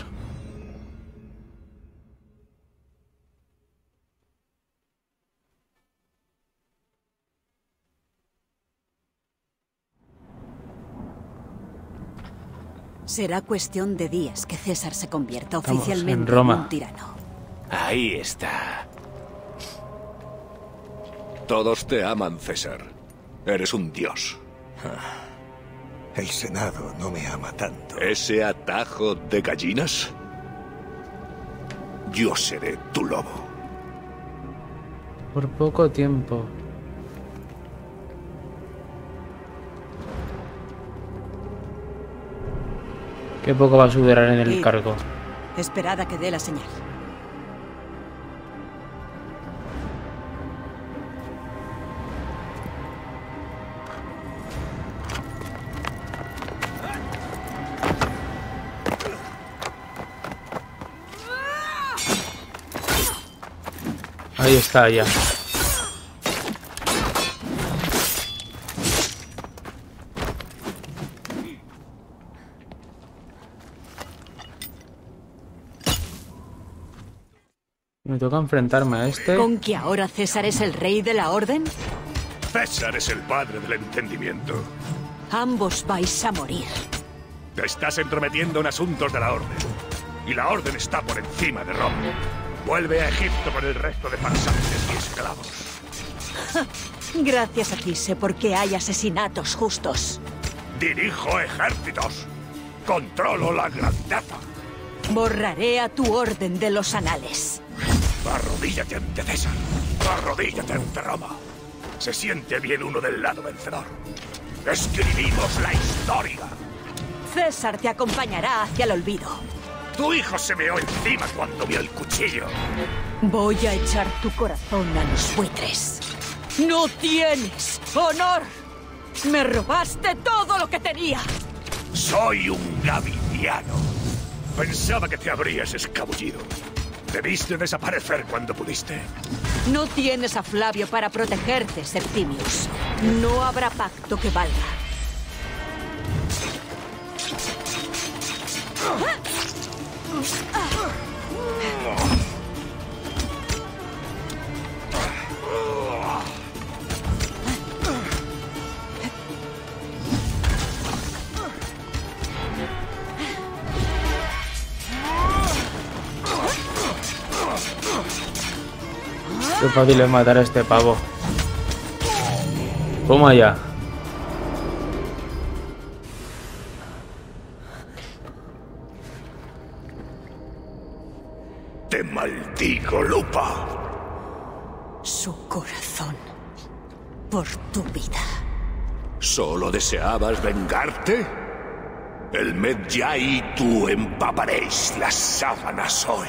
Será cuestión de días que César se convierta Estamos oficialmente en Roma. un tirano. Ahí está. Todos te aman, César. Eres un dios. El Senado no me ama tanto. ¿Ese atajo de gallinas? Yo seré tu lobo. Por poco tiempo. Qué poco va a durar en el Id. cargo. Esperad a que dé la señal. Ahí está ya. Me toca enfrentarme a este. ¿Con que ahora César es el rey de la orden? César es el padre del entendimiento. Ambos vais a morir. Te estás entrometiendo en asuntos de la orden. Y la orden está por encima de Roma. Vuelve a Egipto con el resto de farsantes y esclavos. Gracias a ti sé por qué hay asesinatos justos. Dirijo ejércitos. Controlo la grandeza. Borraré a tu orden de los anales. Arrodíllate ante César. Arrodíllate ante Roma. Se siente bien uno del lado vencedor. Escribimos la historia. César te acompañará hacia el olvido. Tu hijo se meó encima cuando vio el cuchillo. Voy a echar tu corazón a los buitres. ¡No tienes honor! ¡Me robaste todo lo que tenía! Soy un gavidiano. Pensaba que te habrías escabullido. Debiste desaparecer cuando pudiste. No tienes a Flavio para protegerte, Septimius. No habrá pacto que valga. Qué fácil es matar a este pavo. Toma ya. Te maldigo, Lupa. Su corazón. Por tu vida. ¿Solo deseabas vengarte? El Medjay y tú empaparéis las sábanas hoy.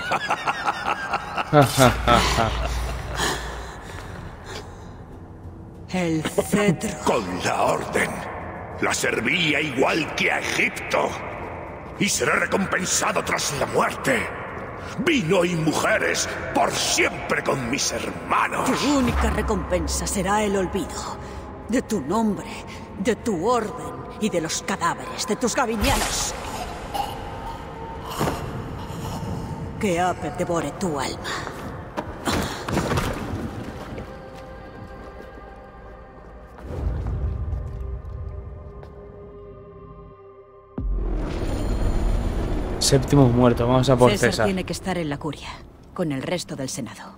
El cetro. Con la orden. La servía igual que a Egipto. Y seré recompensado tras la muerte. Vino y mujeres por siempre con mis hermanos. Tu única recompensa será el olvido. De tu nombre, de tu orden y de los cadáveres de tus gavinianos. Que Ape devore tu alma. Séptimo muerto, vamos a por César César. tiene que estar en la curia, con el resto del Senado.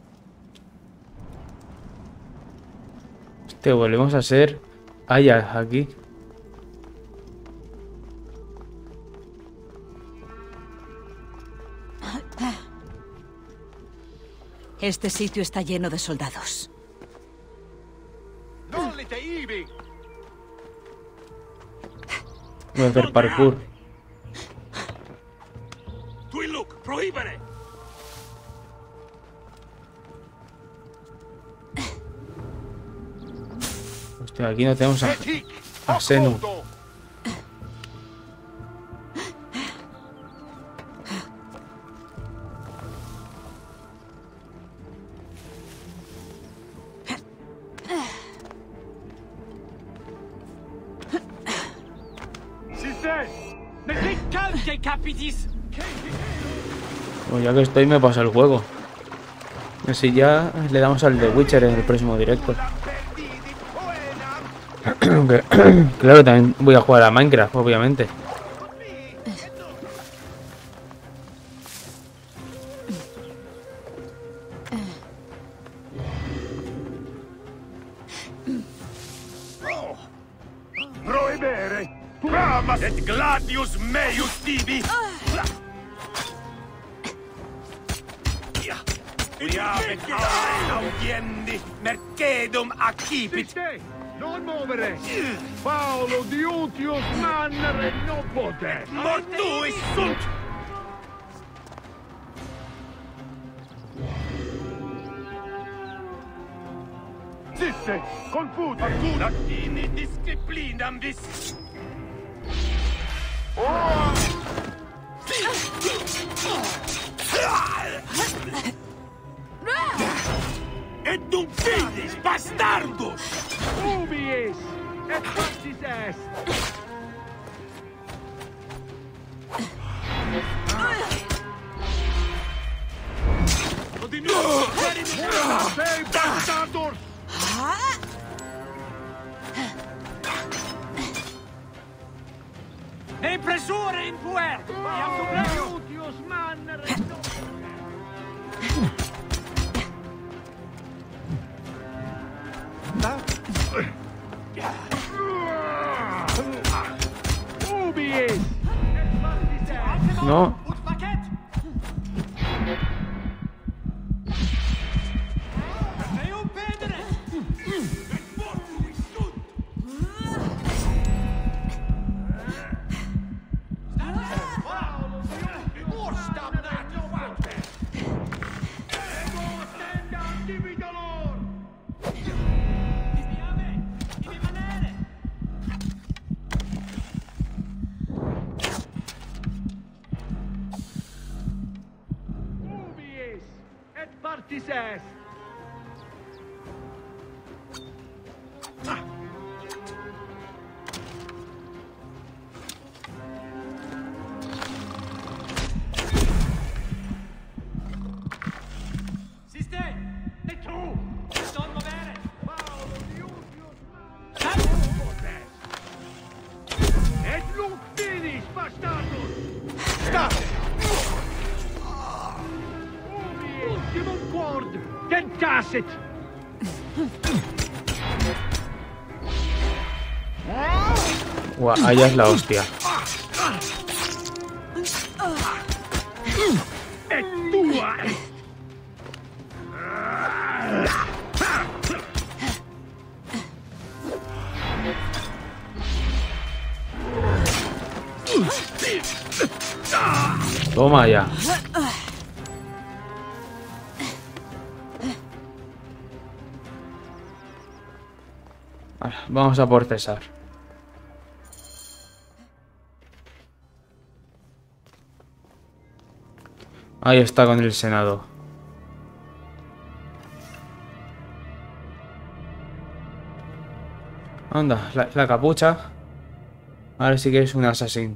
Te volvemos a ser Aya aquí. Este sitio está lleno de soldados. Voy a hacer parkour. Twi'luk, prohíbere. aquí no tenemos a Senu. Pues ya que estoy me paso el juego. Así ya le damos al The Witcher en el próximo directo. Claro, también voy a jugar a Minecraft, obviamente. Prohibere! Bramas et gladius meius tibi! Uriavet audiendi, mercedum accipit! Non movere! Paolo diutius mannere non pote! Mortuis sunt! Zisse! Confuta! Latini disciplinam vis! Et dum filis, bastardos! Ubiis! Et partis est! Sei bastardos! E impressore in puerto! Diutius mannere! No. Guau, allá es la hostia. Toma ya. Vamos a por César. Ahí está con el Senado. Anda, la capucha. Ahora sí que es un asesino.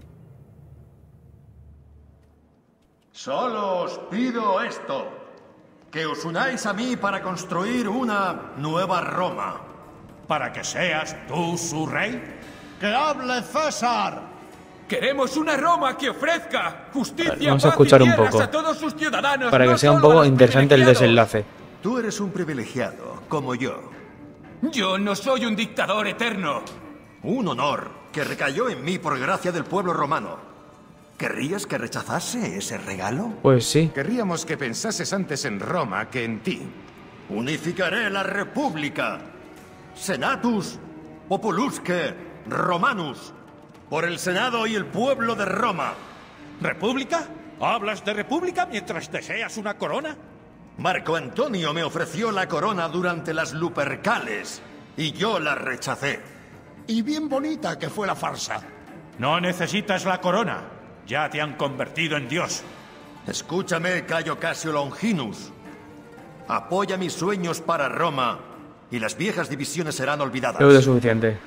Solo os pido esto, que os unáis a mí para construir una nueva Roma. ¿Para que seas tú su rey? ¡Que hable César! Queremos una Roma que ofrezca justicia, vamos a paz escuchar y un tierras poco, a todos sus ciudadanos, para que no sea un solo a poco los interesante el privilegiados. desenlace. Tú eres un privilegiado, como yo. Yo no soy un dictador eterno. Un honor que recayó en mí por gracia del pueblo romano. ¿Querrías que rechazase ese regalo? Pues sí. Querríamos que pensases antes en Roma que en ti. Unificaré la república. Senatus populusque Romanus. Por el Senado y el pueblo de Roma. ¿República? ¿Hablas de república mientras deseas una corona? Marco Antonio me ofreció la corona durante las Lupercales. y yo la rechacé. Y bien bonita que fue la farsa. No necesitas la corona. Ya te han convertido en Dios. Escúchame, Cayo Casio Longinus. Apoya mis sueños para Roma y las viejas divisiones serán olvidadas. Creo que es suficiente.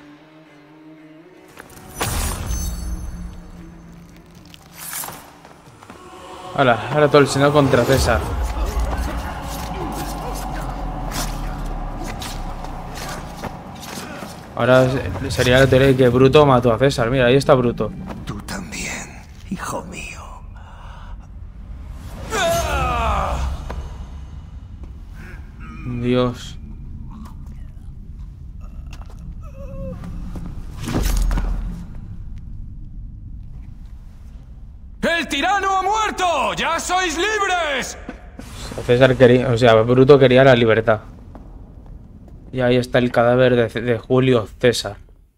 Ahora todo el senado contra César. Ahora sería la teoría de que Bruto mató a César. Mira, ahí está Bruto. Tú también, hijo mío. Dios. ¡El tirano ha muerto! ¡Ya sois libres! César quería, o sea, Bruto quería la libertad. Y ahí está el cadáver de Julio César.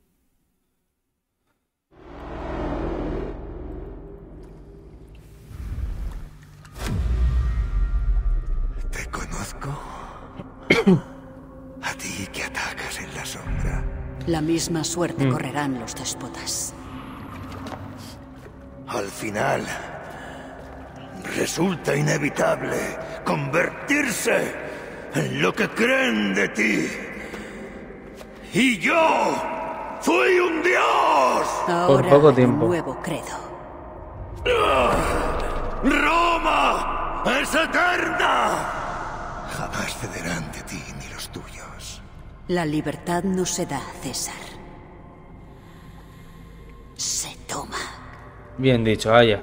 Te conozco. A ti que atacas en la sombra. La misma suerte correrán los déspotas. Al final, resulta inevitable convertirse en lo que creen de ti. Y yo fui un dios. Ahora, por poco tiempo. Un nuevo credo. ¡Roma es eterna! Jamás cederán de ti ni los tuyos. La libertad no se da, César. Se toma. Bien dicho, Aya.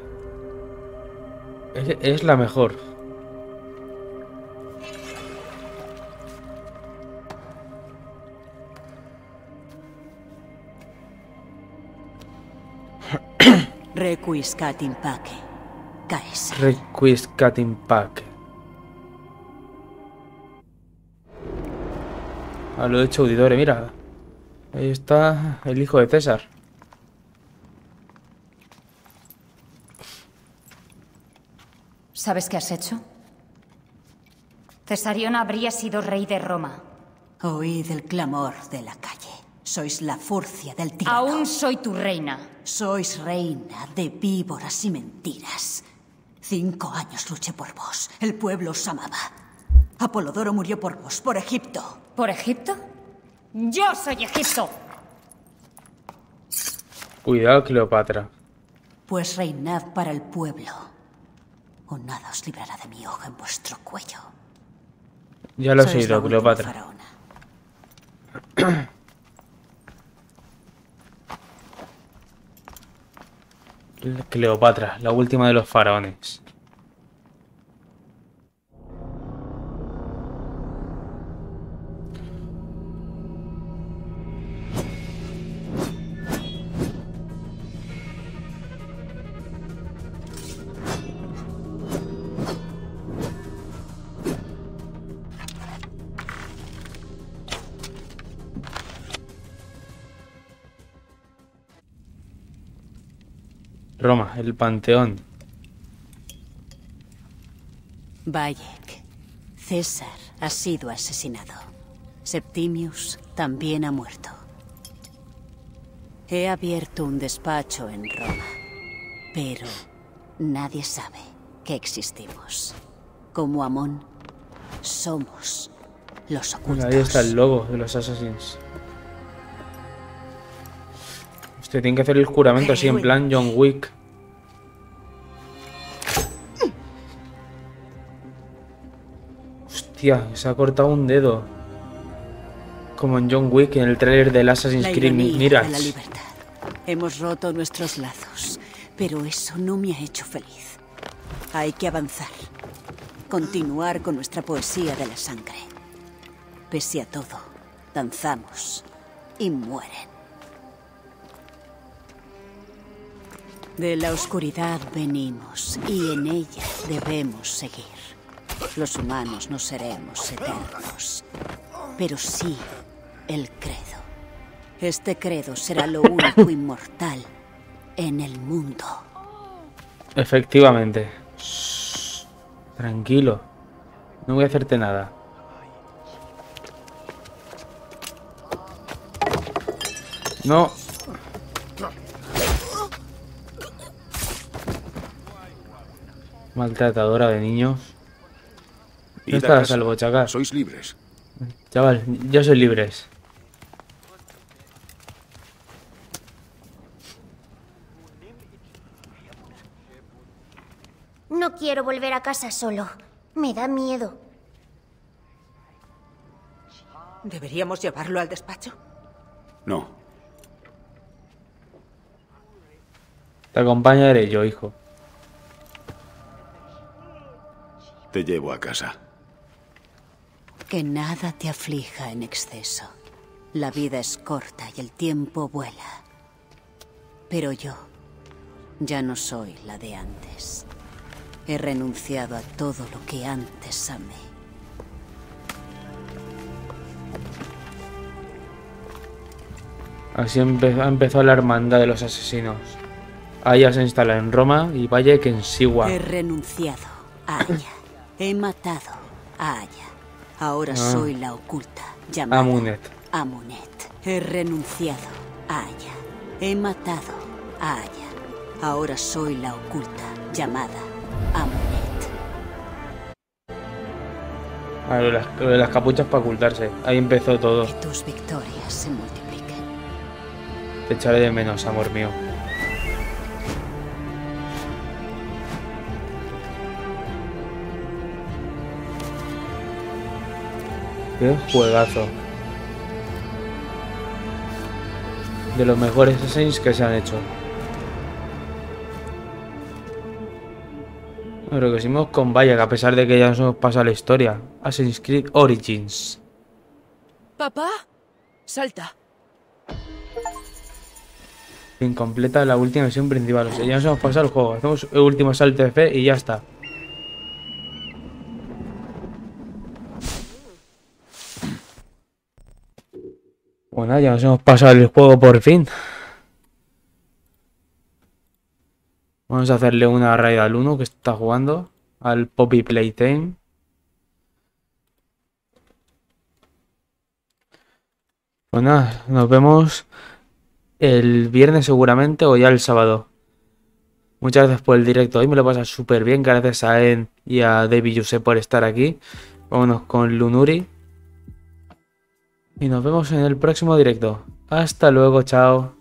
Es la mejor. Requiescat in pace, Caesar. Requiescat in pace. A lo hecho auditores, mira. Ahí está el hijo de César. ¿Sabes qué has hecho? Cesarión habría sido rey de Roma. Oíd el clamor de la calle. Sois la furcia del tirano. Aún soy tu reina. Sois reina de víboras y mentiras. 5 años luché por vos. El pueblo os amaba. Apolodoro murió por vos, por Egipto. ¿Por Egipto? ¡Yo soy Egipto! Cuidado, Cleopatra. Pues reinad para el pueblo. O nada os librará de mi hoja en vuestro cuello. Ya lo he oído, Cleopatra. Cleopatra, la última de los faraones. Roma, el Panteón. Bayek. César ha sido asesinado. Septimius también ha muerto. He abierto un despacho en Roma, pero nadie sabe que existimos. Como Amón, somos los ocultos. Ahí está el logo de los Assassins. Usted tiene que hacer el juramento así en plan John Wick. Hostia, se ha cortado un dedo. Como en John Wick, en el tráiler del Assassin's Creed Mirage. La libertad. Hemos roto nuestros lazos, pero eso no me ha hecho feliz. Hay que avanzar. Continuar con nuestra poesía de la sangre. Pese a todo, danzamos y mueren. De la oscuridad venimos y en ella debemos seguir. Los humanos no seremos eternos, pero sí el credo. Este credo será lo único inmortal en el mundo. Efectivamente. Shh. Tranquilo. No voy a hacerte nada. No. Maltratadora de niños. No estás a salvo, chacal. Sois libres. Chaval, yo soy libres. No quiero volver a casa solo. Me da miedo. ¿Deberíamos llevarlo al despacho? No. Te acompañaré yo, hijo. Te llevo a casa. Que nada te aflija en exceso. La vida es corta y el tiempo vuela. Pero yo ya no soy la de antes. He renunciado a todo lo que antes amé. Así empezó la hermandad de los asesinos. Aya se instala en Roma y Bayek en Siwa. He renunciado a Aya. He matado a Aya. Ahora soy la oculta, llamada Amunet. Amunet. He renunciado a Aya. He matado a Aya. Ahora soy la oculta, llamada Amunet. Lo de las capuchas para ocultarse. Ahí empezó todo. Que tus victorias se multipliquen. Te echaré de menos, amor mío. Qué juegazo. De los mejores Assassins que se han hecho. Pero que seguimos con Bayek, a pesar de que ya nos hemos pasado la historia. Assassin's Creed Origins. Papá, salta. Incompleta la última misión principal. O sea, ya nos hemos pasado el juego. Hacemos el último salto de fe y ya está. Bueno, ya nos hemos pasado el juego por fin. Vamos a hacerle una raid al 1 que está jugando. Al Poppy Playtime. Pues nada, nos vemos el viernes seguramente o ya el sábado. Muchas gracias por el directo. Hoy me lo pasa súper bien. Gracias a Ed y a David Yuse por estar aquí. Vámonos con Lunuri. Y nos vemos en el próximo directo. Hasta luego, chao.